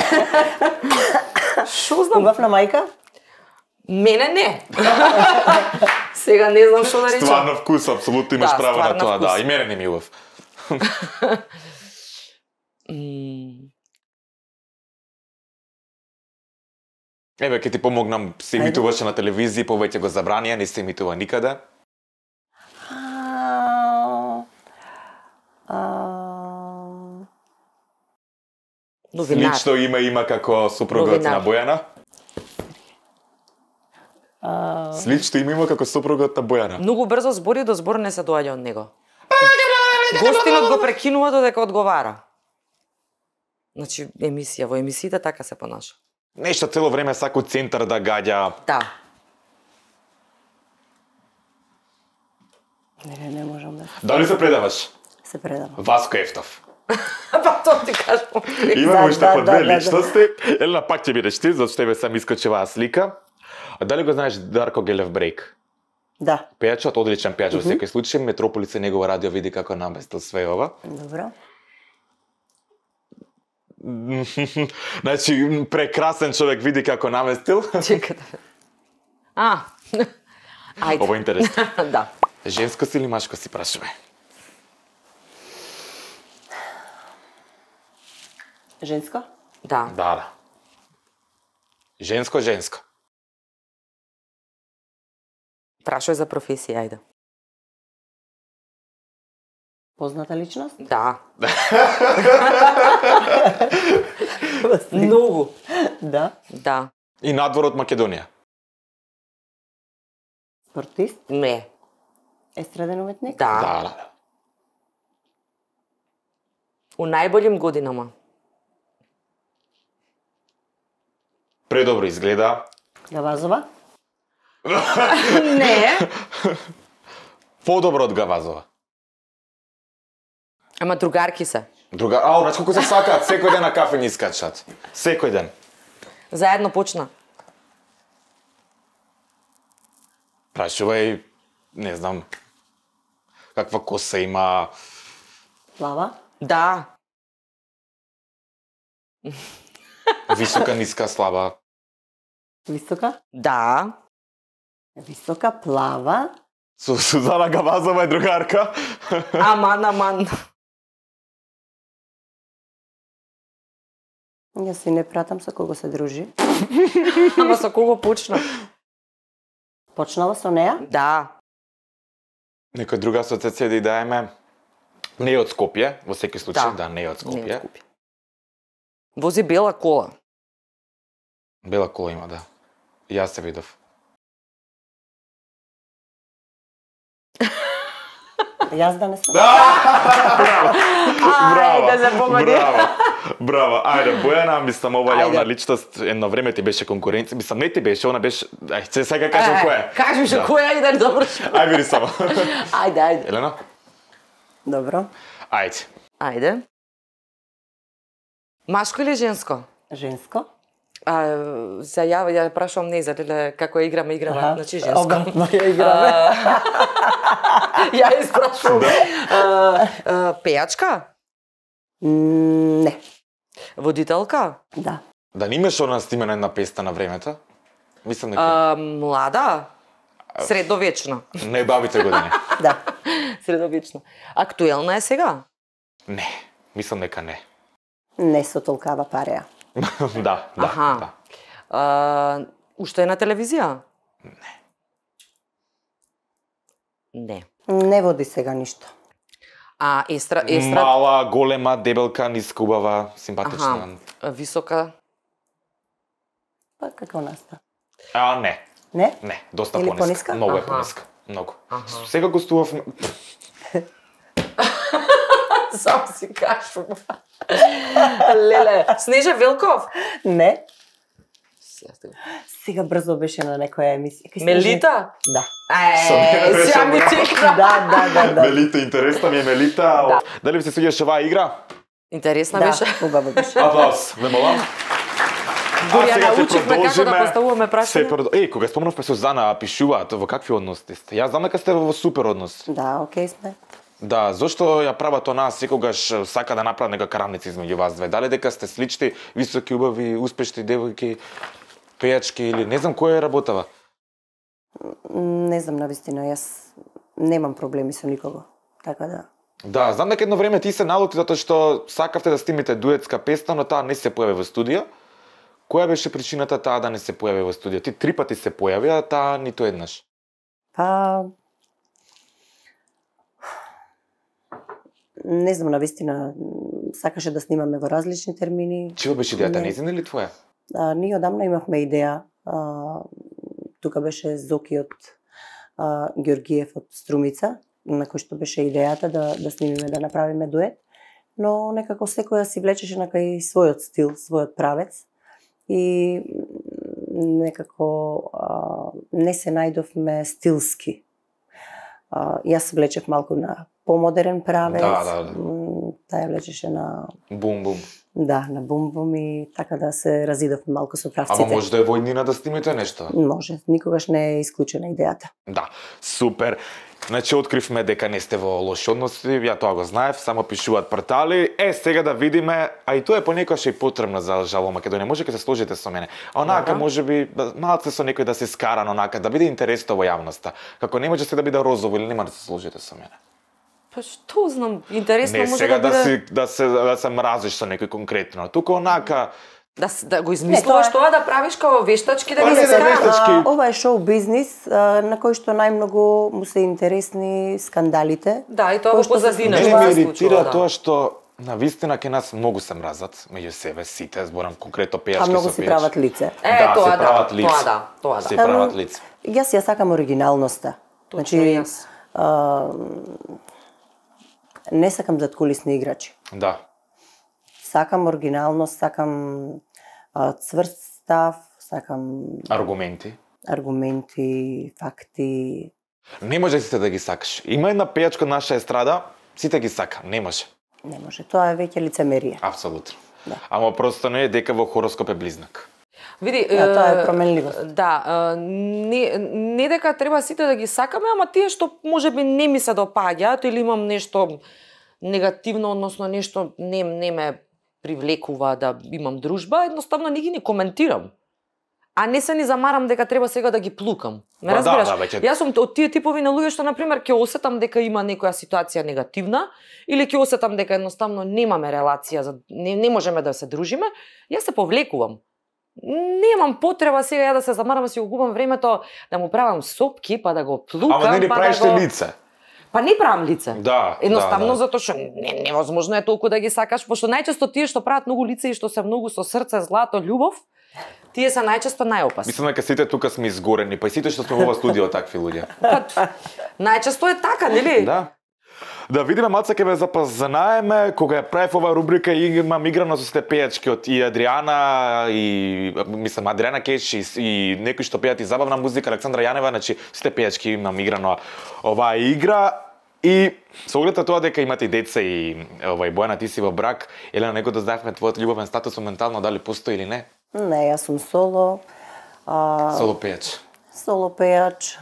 Шо знам? Убав на мајка? Мене не. Сега не знам што да речам. Стварно вкус, апсолутно имаш Да, право на стварно тоа, вкус. да. И мене не ми е убав. М, Еве, ќе ти помогнам, се Ајде. имитуваше на телевизија, повеќе го забранија, не се имитува никаде. А, а, Новинар. Лично име има како супругот Новинар. на Бојана. а, Слично име има како супругот на Бојана. Многу брзо збори до збор не се доаѓа од него. Гостинот го прекинува додека одговара. Значи, емисија, во емисиите така се понаша. Нешто цело време сака центар да гаѓа. Да. не, не, не можам да Дали се предаваш? се предам. Васко Ефтов. Па тоа ти кажам. Имаме Да, уште да, по да, две да, да. личности. Елена, пак ќе бидеш ти, зашто тебе сам искочи слика. А дали го знаеш Дарко Гелев Брейк? Да, Пејачот, одличен пејач во секој случај, Метрополис е негова радио, види како наместил све ова. добро. Значи, прекрасен човек, види како наместил. Чекай да. А. Ајде. Ова е интересно. Да. Женско си или машко си, прашуваме? Женско? Да. Да, да. Женско, женско. Прашај за професија, ајде. Позната личност? Да. Многу. Да. Да. И надвор од Македонија. Спортист? Не. Естраден уметник? Да. Да, да, да. У најболим годинама. Предобро изгледа. Гавазова? Не. Подобро од Гавазова. Ама другарки се. Друга, ау, знаеш колку се сакаат, секој ден на кафе ни искачат. Секој ден. Заедно почна. Прашувај, не знам, каква коса има. Плава? Да. Висока, ниска, слаба. Висока? Да. Висока, плава? Су, Сузана Гавазова е другарка. Аман, аман. Јас си не пратам со кого се дружи. Ама со кого почна? Почнала со неа? Да. Некоја друга асоциација да ја даеме. Не е од Скопје, во секој случај, Да. да, не е од Не е Скопје. од Скопје. Вози бела кола. Бела кола има, да. И јас се видов. Јас да не сум. Ајде, се погоди. Браво. Браво. Ајде, Бојана, мислам ова Ајде. јавна личност едно време ти беше конкуренција. Мислам не ти беше, она беше, ај, се сега кажам Е, која. Кажи што Да. која иде добро. Ај види само. Ајде, ајде. Елена? Добро. Ајде. Ајде. Машко или женско? Женско? А, се ја, ја прашувам не за леле како играме, играме, Аха. значи женско. Обратно ја играме. Ја испрашувам. А, а, Пејачка? М, Не. Водителка? Да. Да не имаш она снимена една песна на времето? Мислам дека А, млада? Средовечна. не бабите години. Да. Средовечна. Актуелна е сега? Не, мислам дека не. Не со толкава пареа. да, да, Аха. да. А, уште е на телевизија? Не. Не. Не води сега ништо. А естра, естра... Мала, голема, дебелка, ниска, убава, симпатична. Аха. Висока? Па како наста? А, не. Не? Не, доста Или пониска. пониска? Многу е Аха. пониска. Многу. Аха. Сега гостував Сам си кашум. Леле, Снежа Велков. Не. Сега брзо беше на некоја емисија. Кај Снежа- Мелита? Да. Е, сега ми текна. Да, да, да, да. Мелита, интересна ми е Мелита. Да. Дали ви се свиѓаше оваа игра? Интересна Да, беше. убаво беше. Аплауз, ве молам. Дури А, ја сега ќе научихме како да продолжиме. поставуваме Се прашања. продо... Еј, кога спомнавме Сузана, пишуваат, во какви односи сте? Јас знам дека сте во супер однос. Да, окей сме. Да, зошто ја прават онаа секогаш сака да направат нека карамница измеѓу вас две? Дали дека сте слични, високи, убави, успешни девојки, пејачки или не знам која е работава? Не знам навистина, јас немам проблеми со никого. Така да. Да, знам дека едно време ти се налути затоа што сакавте да снимите дуетска песна, но таа не се појави во студио. Која беше причината таа да не се појави во студио? Ти три пати се појави, а таа ниту еднаш. Па не знам навистина, сакаше да снимаме во различни термини. Чија беше идејата, Не. нејзина или твоја? А, ние одамна имавме идеја. А, тука беше Зоки од а, Георгиев од Струмица, на кој што беше идејата да, да снимиме, да направиме дует. Но некако секоја си влечеше на кај својот стил, својот правец. И некако а, не се најдовме стилски. А, јас влечев малку на помодерен правец. Да, да, да. м, Таа ја влечеше на Бум, бум. да, на бум-бум и така да се разидовме малку со правците. Ама може да е војнина да снимите нешто. Може, никогаш не е исклучена идејата. Да, супер. Значи, откривме дека не сте во лоши односи, ја тоа го знаев, само пишуваат портали. Е, сега да видиме, а и тоа е понекогаш и потребно за Жало Македонија. Може ќе се сложите со мене. А онака, Да. може би, малце со некој да се скара, онака, да биде интересно во јавноста. Како не може се да биде розово или нема да се сложите со мене. Па што знам, интересно Не може сега да да, биде си, да, се, да се мразиш со некој конкретно. Тука онака, да, с- да го измислуваш Не, тоа тоа да правиш као вештачки да Па ги не, се да скараш. вештачки. А, ова е шоу бизнис а, на кој што најмногу му се интересни скандалите. Да, и тоа кои во што се позадина мене што ме се случува, иритира да. тоа што на вистина ке нас многу се мразат меѓу себе сите, зборам конкретно пејачки А многу со си пејачки. прават лице. Е, Да, тоа се да, прават лица. тоа да, тоа Се да. прават Ама, лица. Јас ја сакам оригиналноста. Точно и јас. а, не сакам заткулисни играчи. Да. Сакам оригиналност, сакам а, цврст став, сакам Аргументи. аргументи, факти. Не може сите да ги сакаш. Има една пејачка на наша естрада, сите ги сака, не може. Не може. Тоа е веќе лицемерие. Апсолутно. Да. Ама просто не е дека во хороскоп е близнак. Види, Да, тоа е е, променливост. Да, е, не, не дека треба сите да ги сакаме, ама тие што можеби не ми се допаѓаат или имам нешто негативно, односно нешто не, не ме привлекува да имам дружба, едноставно не ги ни коментирам. А не се ни замарам дека треба сега да ги плукам. Ме Па да, разбираш? да, веќе- Јас сум од тие типови на луѓе што на пример ќе осетам дека има некоја ситуација негативна или ќе осетам дека едноставно немаме релација, за не, не можеме да се дружиме, јас се повлекувам. Немам потреба сега ја да се замарам, да си го губам времето, да му правам сопки, па да го плукам, Ама не ни па правиш да го... лице. Па не правам лице. Да, Едноставно да, да. затоа што не, невозможно е толку да ги сакаш, пошто најчесто тие што прават многу лице и што се многу со срце, злато, љубов, тие се најчесто најопасни. Мислам дека сите тука сме изгорени, па и сите што сме во ова студио такви луѓе. Па, најчесто е така, нели? Да. Да видиме малце ќе ве запознаеме кога ја правев оваа рубрика и имам играно со сите пејачки од и Адриана и мислам Адриана Кеш и, и некои што пеат и забавна музика, Александра Јанева, значи сите пејачки имам играно оваа игра. И со оглед на тоа дека имате и деца и овај Бојана ти си во брак, Елена, некој да знаевме твојот љубовен статус моментално дали постои или не? Не, јас сум соло. А, Соло пејач. соло пејач.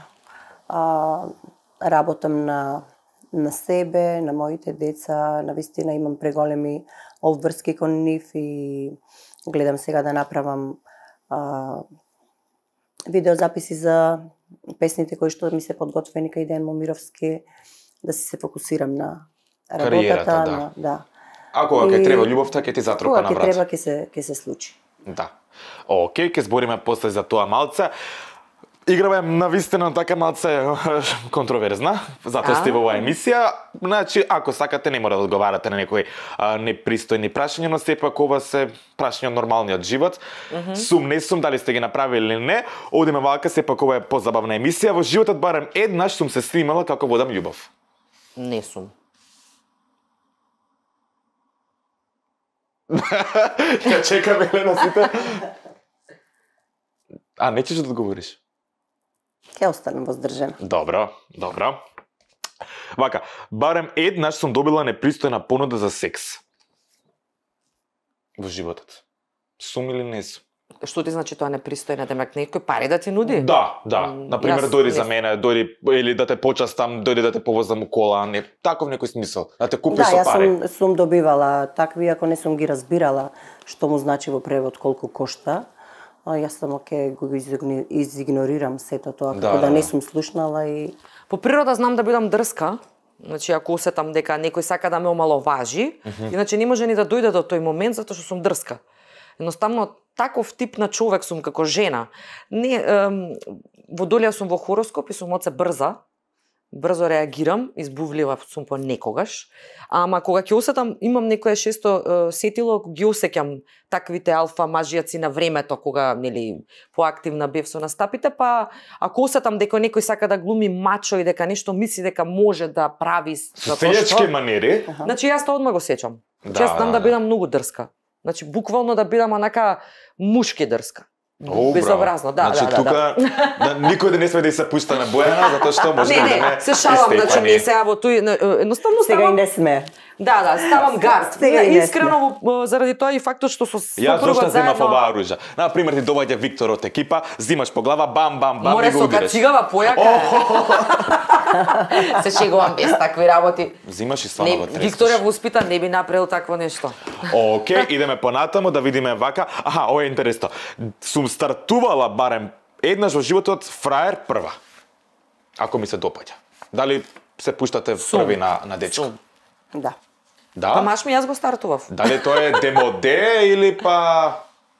А, работам на на себе, на моите деца, навистина имам преголеми обврски кон нив и гледам сега да направам а, видеозаписи за песните кои што ми се подготвени кај Ден Момировски, да си се фокусирам на работата, Кариерата, да. на, да. А кога ќе И- треба љубовта, ќе ти затропа Кога на ќе врат. треба ќе се ќе се случи. Да. Океј, ќе збориме после за тоа малце. Играва е навистина така малце контроверзна, затоа сте во оваа емисија. Значи, ако сакате, не мора да одговарате на некои а, непристојни прашања, но сепак ова се прашања од нормалниот живот. Mm -hmm. Сум, не сум, дали сте ги направили или не. Одиме вака, сепак ова е позабавна емисија. Во животот барем еднаш сум се снимала како водам љубов. Не сум. Ја чекам, Елена, сите. А, не ćeš да одговориш? Ќе останам воздржана. Добро, добро. Вака, барем еднаш сум добила непристојна понуда за секс. Во животот. Сум или не сум? Што ти значи тоа непристојна, демек некој пари да ти нуди? Да, да. Например, Јас дојди за не- мене, дојди или да те почастам, дојди да те повозам у кола, не таков некој смисол. Да те купиш Да, со јас пари. сум, сум добивала такви, ако не сум ги разбирала што му значи во превод колку кошта. А јас само ќе го изигни- изигнорирам сето тоа, Да, како да, да, не да. сум слушнала и По природа знам да бидам дрска. Значи, ако усетам дека некој сака да ме омаловажи, mm -hmm. иначе не може ни да дојде до тој момент затоа што сум дрска. Едноставно, таков тип на човек сум како жена. Не, ем, водолија сум во хороскоп и сум оце брза. Брзо реагирам, избувлива сум по некогаш. Ама кога ќе осетам, имам некое шесто е, сетило, ги осеќам таквите алфа мажијаци на времето, кога, нели, поактивна бев со настапите, па ако осетам дека некој сака да глуми мачо и дека нешто мисли дека може да прави Со сејачки манери. Значи јас тоа одма го сеќам. Да, Да, јас знам да, да. бидам многу дрска. Значи буквално да бидам онака мушки дрска. О, Безобразно, да, значи, да, да, тука, да. да, никој да не сме да се пушта на Бојана, затоа што може Не, да не, бидеме се шалам, значи истепани. не сега во тој е, едноставно сега и ставам. не сме. Да, да, ставам гард. Сега и не Искрено во- заради тоа и фактот што со Јас зошто сопругот земав заедно оваа оружја? На пример ти доаѓа Виктор од екипа, зимаш по глава, бам бам бам море и го со удираш. кацигава појака. Се шегувам без такви работи. Зимаш и стварно Не, го трескаш. Виктор е воспитан, не би направил такво нешто. Океј, идеме понатаму да видиме вака. Аха, ова е интересно. Сум стартувала барем еднаш во животот фраер прва. Ако ми се допаѓа. Дали се пуштате први на на дечко? Сум. Да. Да? Па маш ми јас го стартував. Дали тоа е демоде или па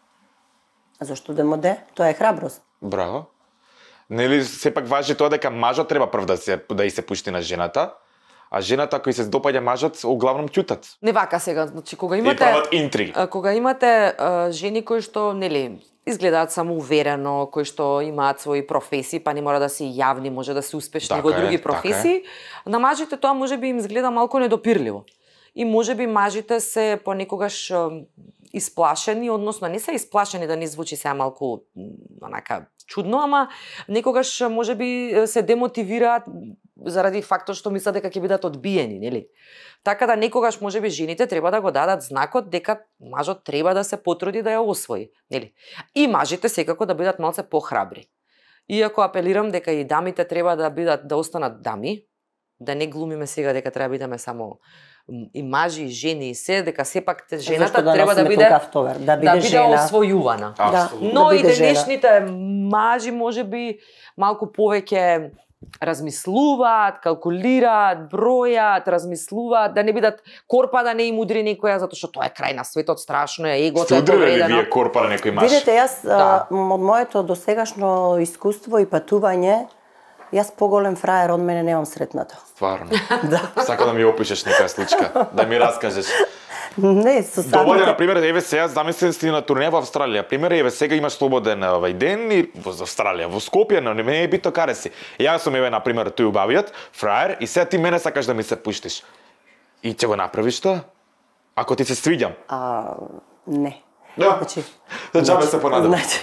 Зошто да му де? Тоа е храброст. браво? Нели сепак важи тоа дека мажот треба прв да се да и се пушти на жената, а жената ако и се допаѓа мажот, углавном ќутат. Не вака сега, значи кога И имате прават интриги. а, кога имате а, жени кои што нели изгледаат самоуверено, кои што имаат своји професии, па не мора да се јавни, може да се успешни Така во е, други така е. професии, на мажите тоа можеби им изгледа малку недопирливо. И можеби мажите се понекогаш а, исплашени, односно не се исплашени, да не звучи сега малку м, онака чудно, ама некогаш можеби се демотивираат заради фактот што мислат дека ќе бидат одбиени, нели? Така да некогаш можеби жените треба да го дадат знакот дека мажот треба да се потруди да ја освои, нели? И мажите секако да бидат малце похрабри. Иако апелирам дека и дамите треба да бидат да останат дами, да не глумиме сега дека треба да бидеме само м, и мажи и жени и се, дека сепак те- жената Зашто да треба да носиме биде толкав товар? Да биде да биде жена. освојувана. Да, Апсолутно. Но да и биде жена. денешните мажи можеби малку повеќе размислуваат, калкулираат, бројат, размислуваат, да не бидат корпа да не им удри некоја, затоа што тоа е крај на светот, страшно е, егото Сте е удрили ли повредено. вие корпа на некој маш? Видете, јас Да. а, од моето досегашно искуство и патување, јас поголем фраер од мене немам сретнато. Стварно. Да. Сака да ми опишеш некоја случка, да ми раскажеш. Не, со Доволе, самите... на пример, еве сега замисли си на турне во Австралија. Пример, еве сега имаш слободен овај ден и во Австралија, во Скопје, но не ме е бито каде си. Јас сум еве на пример тој убавиот, фраер, и сега ти мене сакаш да ми се пуштиш. И ќе го направиш тоа? Ако ти се свиѓам. А, не. Да. Значи, Да џабе се понадам. Значи,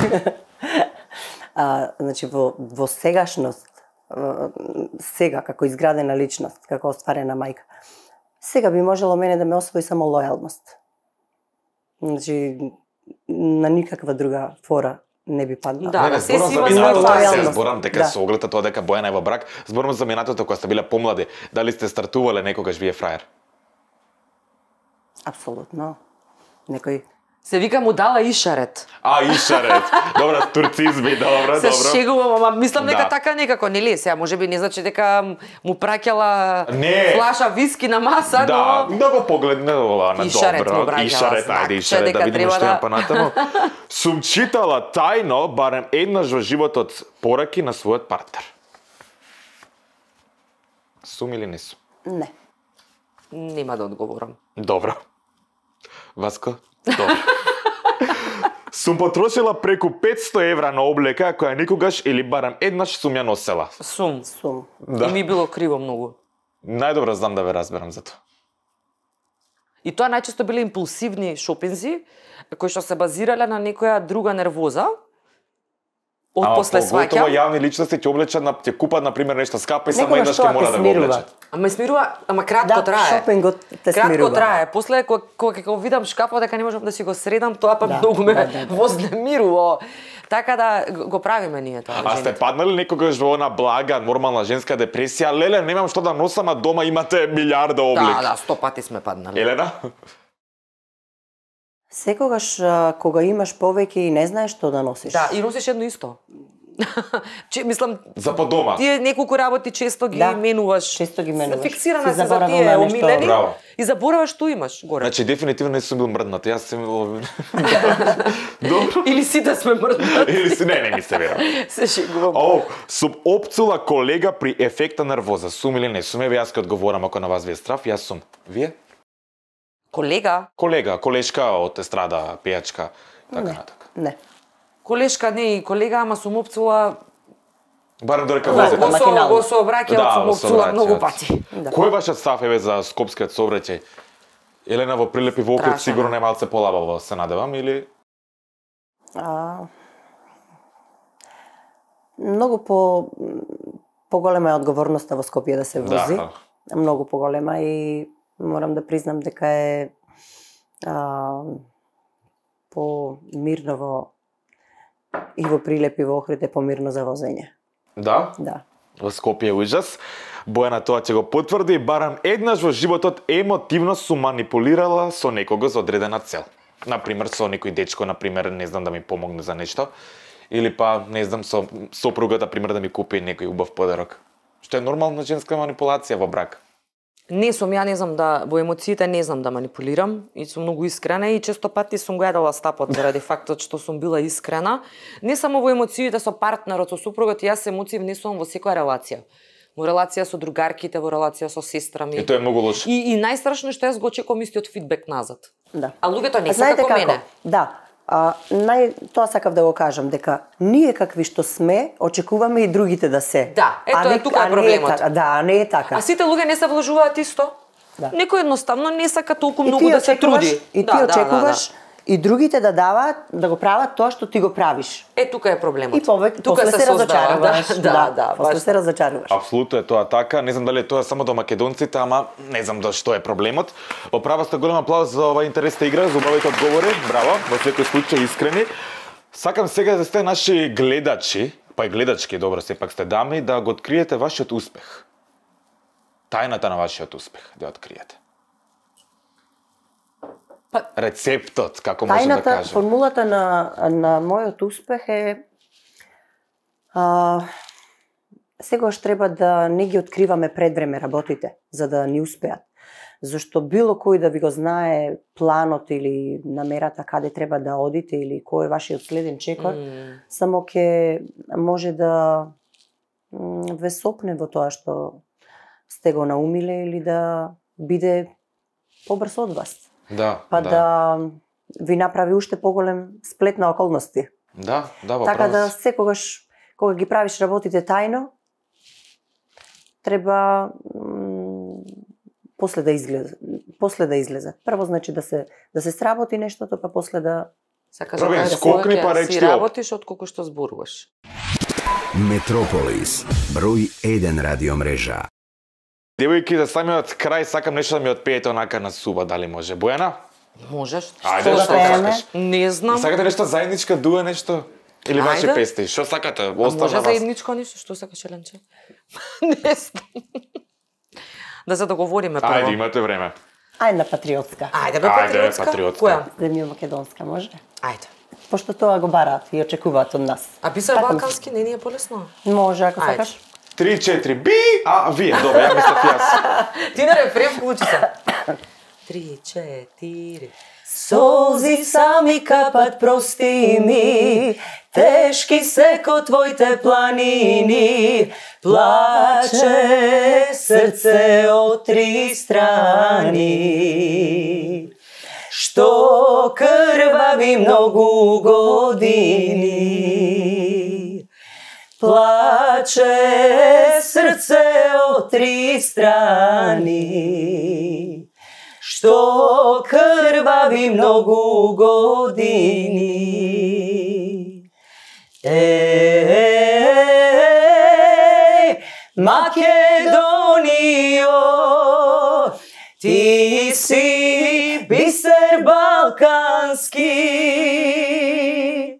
а, значи во, во сегашност, а, сега како изградена личност, како остварена мајка, сега би можело мене да ме освои само лојалност. Значи, на никаква друга фора не би паднала. Да. Не, не, се зборам си за има минатото, своја се лојалност. зборам дека Да. со оглед на тоа дека Бојана е во брак, зборам за минатото кога сте биле помлади. Дали сте стартувале некогаш вие фраер? Апсолутно. Некој Се вика му дала ишарет. А, ишарет. Добра, турцизми, добра, Се добра. шегувам, ама мислам дека Да. така некако, нели? Сега можеби не значи дека му праќала Не. флаша виски на маса, Да, но да го погледне ова на Ишарет му добро. браќала, Ишарет, знак, ајде, че ишарет, да дека видиме треба што да- има понатаму. Сум читала тајно, барем еднаш во животот, пораки на својот партнер. Сум или не сум? Не. нема да одговорам. Добро. Васко? Добро. Сум потрошила преку петсто евра на облека која никогаш или барем еднаш сум ја носела. Сум. Сум. Да. И ми било криво многу. Најдобро знам да ве разберам за тоа. И тоа најчесто биле импулсивни шопинзи, кои што се базирале на некоја друга нервоза, од Ама после поготово сваќам. јавни личности ќе облечат на ќе купат на пример нешто скапо и само Некогаш еднаш тоа ќе мора те да го смирува. облечат. Ама смирува, ама кратко Да, трае. шопингот те Кратко смирува. трае. После кога кога ќе го видам шкафот дека не можам да си го средам, тоа па Да, многу ме да, да, да. вознемирува. Така да го правиме ние тоа. А сте жените. паднали некогаш во она блага, нормална женска депресија? Леле, немам што да носам, а дома имате милиарда облик. Да, да, сто пати сме паднали. Елена? Секогаш а, кога имаш повеќе и не знаеш што да носиш. Да, и носиш едно исто. Че, мислам, За по дома. тие неколку работи често ги Да, менуваш. често ги менуваш. Фиксирана Си се за заборавил тие на нешто. омилени Браво. и забораваш што имаш горе. Значи, дефинитивно не сум бил мрднат. Јас сум бил... Добро. Или сите сме мртви. Или си... Не, не ми се верам. Се шегувам. О, сум опцула колега при ефекта нервоза. Сум или не сум? Еве јас ќе одговорам ако на вас ви е страв. Јас сум. Вие? Колега, Колега, колешка од естрада, пејачка, така Не. натака. Не. колешка не и колега, ама сум опцула Барем додека Да, возите. го со макинално. го сообраќајот Да, сум во опцула многу сообраќајот. пати. Да. Кој е вашиот став еве за скопскиот сообраќај? Елена во Прилепи во окрет Страшен. сигурно е малце полабаво, се надевам, или А, многу по поголема е одговорноста во Скопје да се вози. да. Многу поголема и морам да признам дека е а, по мирно во и во Прилепи во Охрид е помирно за возење. Да? Да. Во Скопје е ужас. Бојана тоа ќе го потврди, барам еднаш во животот емотивно сум манипулирала со некого за одредена цел. Например, со некој дечко, например, не знам да ми помогне за нешто, или па, не знам, со сопругата, пример, да ми купи некој убав подарок. Што е нормална женска манипулација во брак. Не сум, ја не знам да, во емоциите не знам да манипулирам и сум многу искрена и често пати сум го јадала стапот заради фактот што сум била искрена. Не само во емоциите со партнерот, со супругот, јас емоции внесувам во секоја релација. Во релација со другарките, во релација со сестра ми. И тоа е многу лошо. И, и најстрашно е што јас го очекувам истиот фидбек назад. Да. А луѓето не А се знаете како како? мене. Да. А, нај, тоа сакав да го кажам, дека ние какви што сме, очекуваме и другите да се. Да, ето А не- е тука е а не проблемот. така, да, а не е така. А сите луѓе не се вложуваат исто. Да. Некој едноставно не сака толку И многу ти да се очекуваш- труди. И ти Да, да, да, очекуваш да. и другите да даваат, да го прават тоа што ти го правиш. Е, тука е проблемот. И повеќе тука после се, создава, разочаруваш. Да, да, да, после баш се разочаруваш. Апсолутно е тоа така. Не знам дали е тоа само до македонците, ама не знам да што е проблемот. Во права сте, голем аплауз за оваа интересна игра, за убавите одговори. Браво, во секој случај искрени. Сакам сега да сте наши гледачи, па и гледачки, добро, сепак сте дами, да го откриете вашиот успех. Тајната на вашиот успех да ја откриете. Па- Рецептот, како може да Тајната, кажем. формулата на, на мојот успех е а, секогаш треба да не ги откриваме пред време работите, за да ни успеат. Зашто било кој да ви го знае планот или намерата каде треба да одите или кој е вашиот следен чекор, М. само ќе може да м, ве сопне во тоа што сте го наумиле или да биде побрз од вас. Да, Па да. да, ви направи уште поголем сплет на околности. Да, да, во Така да права си. секогаш кога ги правиш работите тајно, треба м, после да излезе, после да излезе. Прво значи да се да се сработи нештото, па после да Сакаш Први, да кажеш скокни, па повеќе речи си ти оп. работиш отколку што зборуваш. Метрополис, број еден радиомрежа. Девојки, за самиот крај сакам нешто да ми отпеете онака на суба, дали може. Бојана? Можеш? Ајде, Што што сакаш? пееме? сакаш? Не знам. Сакате нешто заедничка дуа нешто? Или ваши Ајде. песни? Што сакате? А Остав може на вас. заедничко нешто? Што сакаш, Еленче? Не знам. Да се договориме прво. Ајде, имате време. Ајде патриотска. Ајде бе Ајде, патриотска. патриотска. Која? Земја македонска, може? Ајде. Пошто тоа го бараат и очекуваат од нас. А писај Така балкански, не ни е полесно. Може, ако Ајде. сакаш. Три, четири, би! А, вие, добре, ја мислев јас. Ти на рефрен вклучи се. Три, четири. Солзи сами капат, прости ми, тешки се ко твоите планини, плаче срце од три страни, што крвави многу години. Плаче срце од три страни, што крвави многу години. Еј, Македонијо, ти си бисер балкански,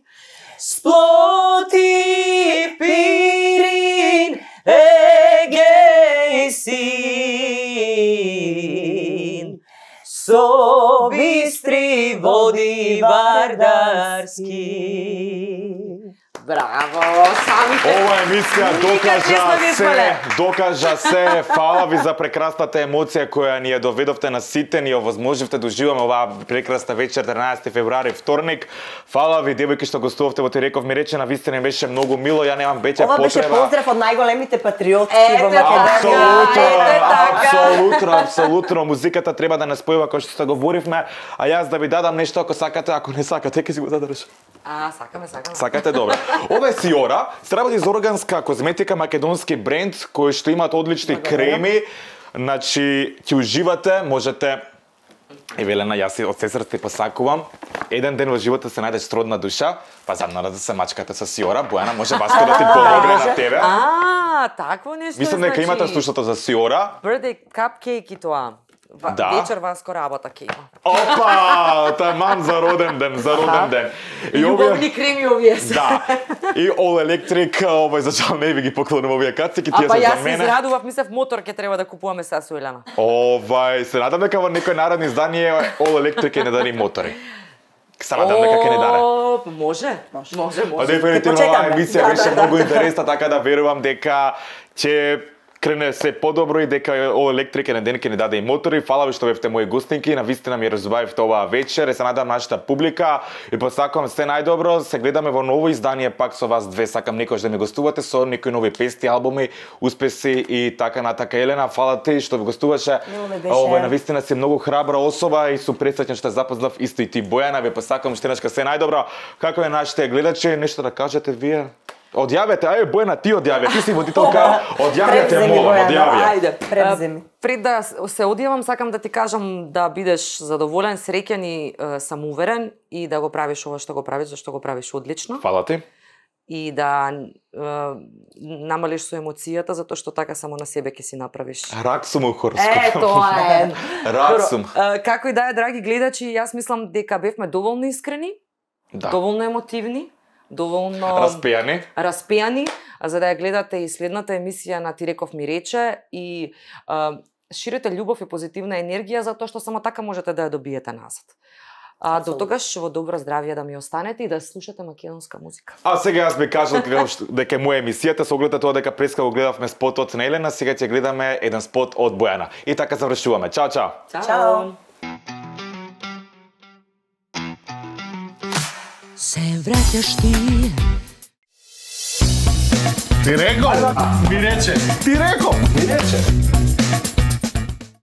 сплоти Пирин, Егеј син, со бистри води вардарски. Браво, самите. Ова емисија докажа се, докажа се. Фала ви за прекрасната емоција која ни ја доведовте на сите, ни ја овозможивте да уживаме оваа прекрасна вечер, тринаесети февруари, вторник. Фала ви, девојки, што гостувавте во Ти реков ми рече, навистина беше многу мило, ја немам веќе Ова беше потреба. поздрав од најголемите патриотски Ете во така. Македонија. Апсолутно, Ете така. апсолутно, апсолутно. Музиката треба да не спојува кој што се говоривме, а јас да ви дадам нешто ако сакате, ако не сакате, ќе си го задржам. А, сакаме, сакаме. Сакате, добро. Ова е Сиора, се работи за органска козметика, македонски бренд кои што имаат одлични креми. Значи, ќе уживате, можете. Евелена, јас си од се срце посакувам. Еден ден во животот се најдеш сродна душа, па задна да се мачкате со Сиора. Бојана, може Васко да ти помогне на тебе. А, такво нешто. Мислам дека значи, имате слушато за Сиора. Birthday cupcake и тоа. Ва, Да. Вечер Васко работа ќе има. Опа, таман за роден ден, за роден ден. И љубовни креми овие се. Да. И All Electric, овој за жал не ви ги поклонам овие кацики, А тие па се за јас се мене. израдував, мислев мотор ќе треба да купуваме са со Елена. Овај, се надам дека во некој наредно издание All Electric ќе не даде мотори. Се надам дека ќе не даде. О, може, може, може. Па може. дефинитивно Ќе оваа почекаме. емисија Да, беше да, да. многу интересна, така да верувам дека ќе крене се подобро и дека All Electric еден ден ќе ни даде и мотори. Фала ви што бевте мои гостинки, навистина ми разбавивте оваа вечер и се надам нашата публика и посакувам се најдобро. Се гледаме во ново издание пак со вас две. Сакам некојаш да ми гостувате со некои нови песни, албуми, успеси и така натака. Елена, фала ти што ви гостуваше. Мило ме беше. Ова навистина си многу храбра особа и сум пресреќен што те запознав исто и ти, Бојана. Ви посакувам штенашка се најдобро. Како е нашите гледачи, нешто да кажете вие? Одјавете, ај Бојана, ти одјави, ти си водителка, одјавете, Превземи, молам, Бојана, одјави. Ајде. Превземи. А, Пред да се одјавам, сакам да ти кажам да бидеш задоволен, среќен и е, самоуверен и да го правиш ова што го правиш, зашто го правиш одлично. Фала ти. И да е, намалиш со емоцијата, затоа што така само на себе ќе си направиш. Рак сум у хороскоп. Е, тоа е. Рак сум. Е, Како и да е, драги гледачи, јас мислам дека бевме доволно искрени, Да. доволно емотивни, доволно Распејани. распејани, а за да ја гледате и следната емисија на Ти реков ми рече и а, ширите љубов и позитивна енергија, затоа што само така можете да ја добиете назад. А до тогаш во добро здравје да ми останете и да слушате македонска музика. А сега јас би кажал дека што- дека е моја емисијата, со оглед на тоа дека преска го гледавме спотот на Елена, сега ќе гледаме еден спот од Бојана. И така завршуваме. Чао, чао. Чао. Се враќаш ти. Ти реков? Ми рече. Ти реков? Ми рече.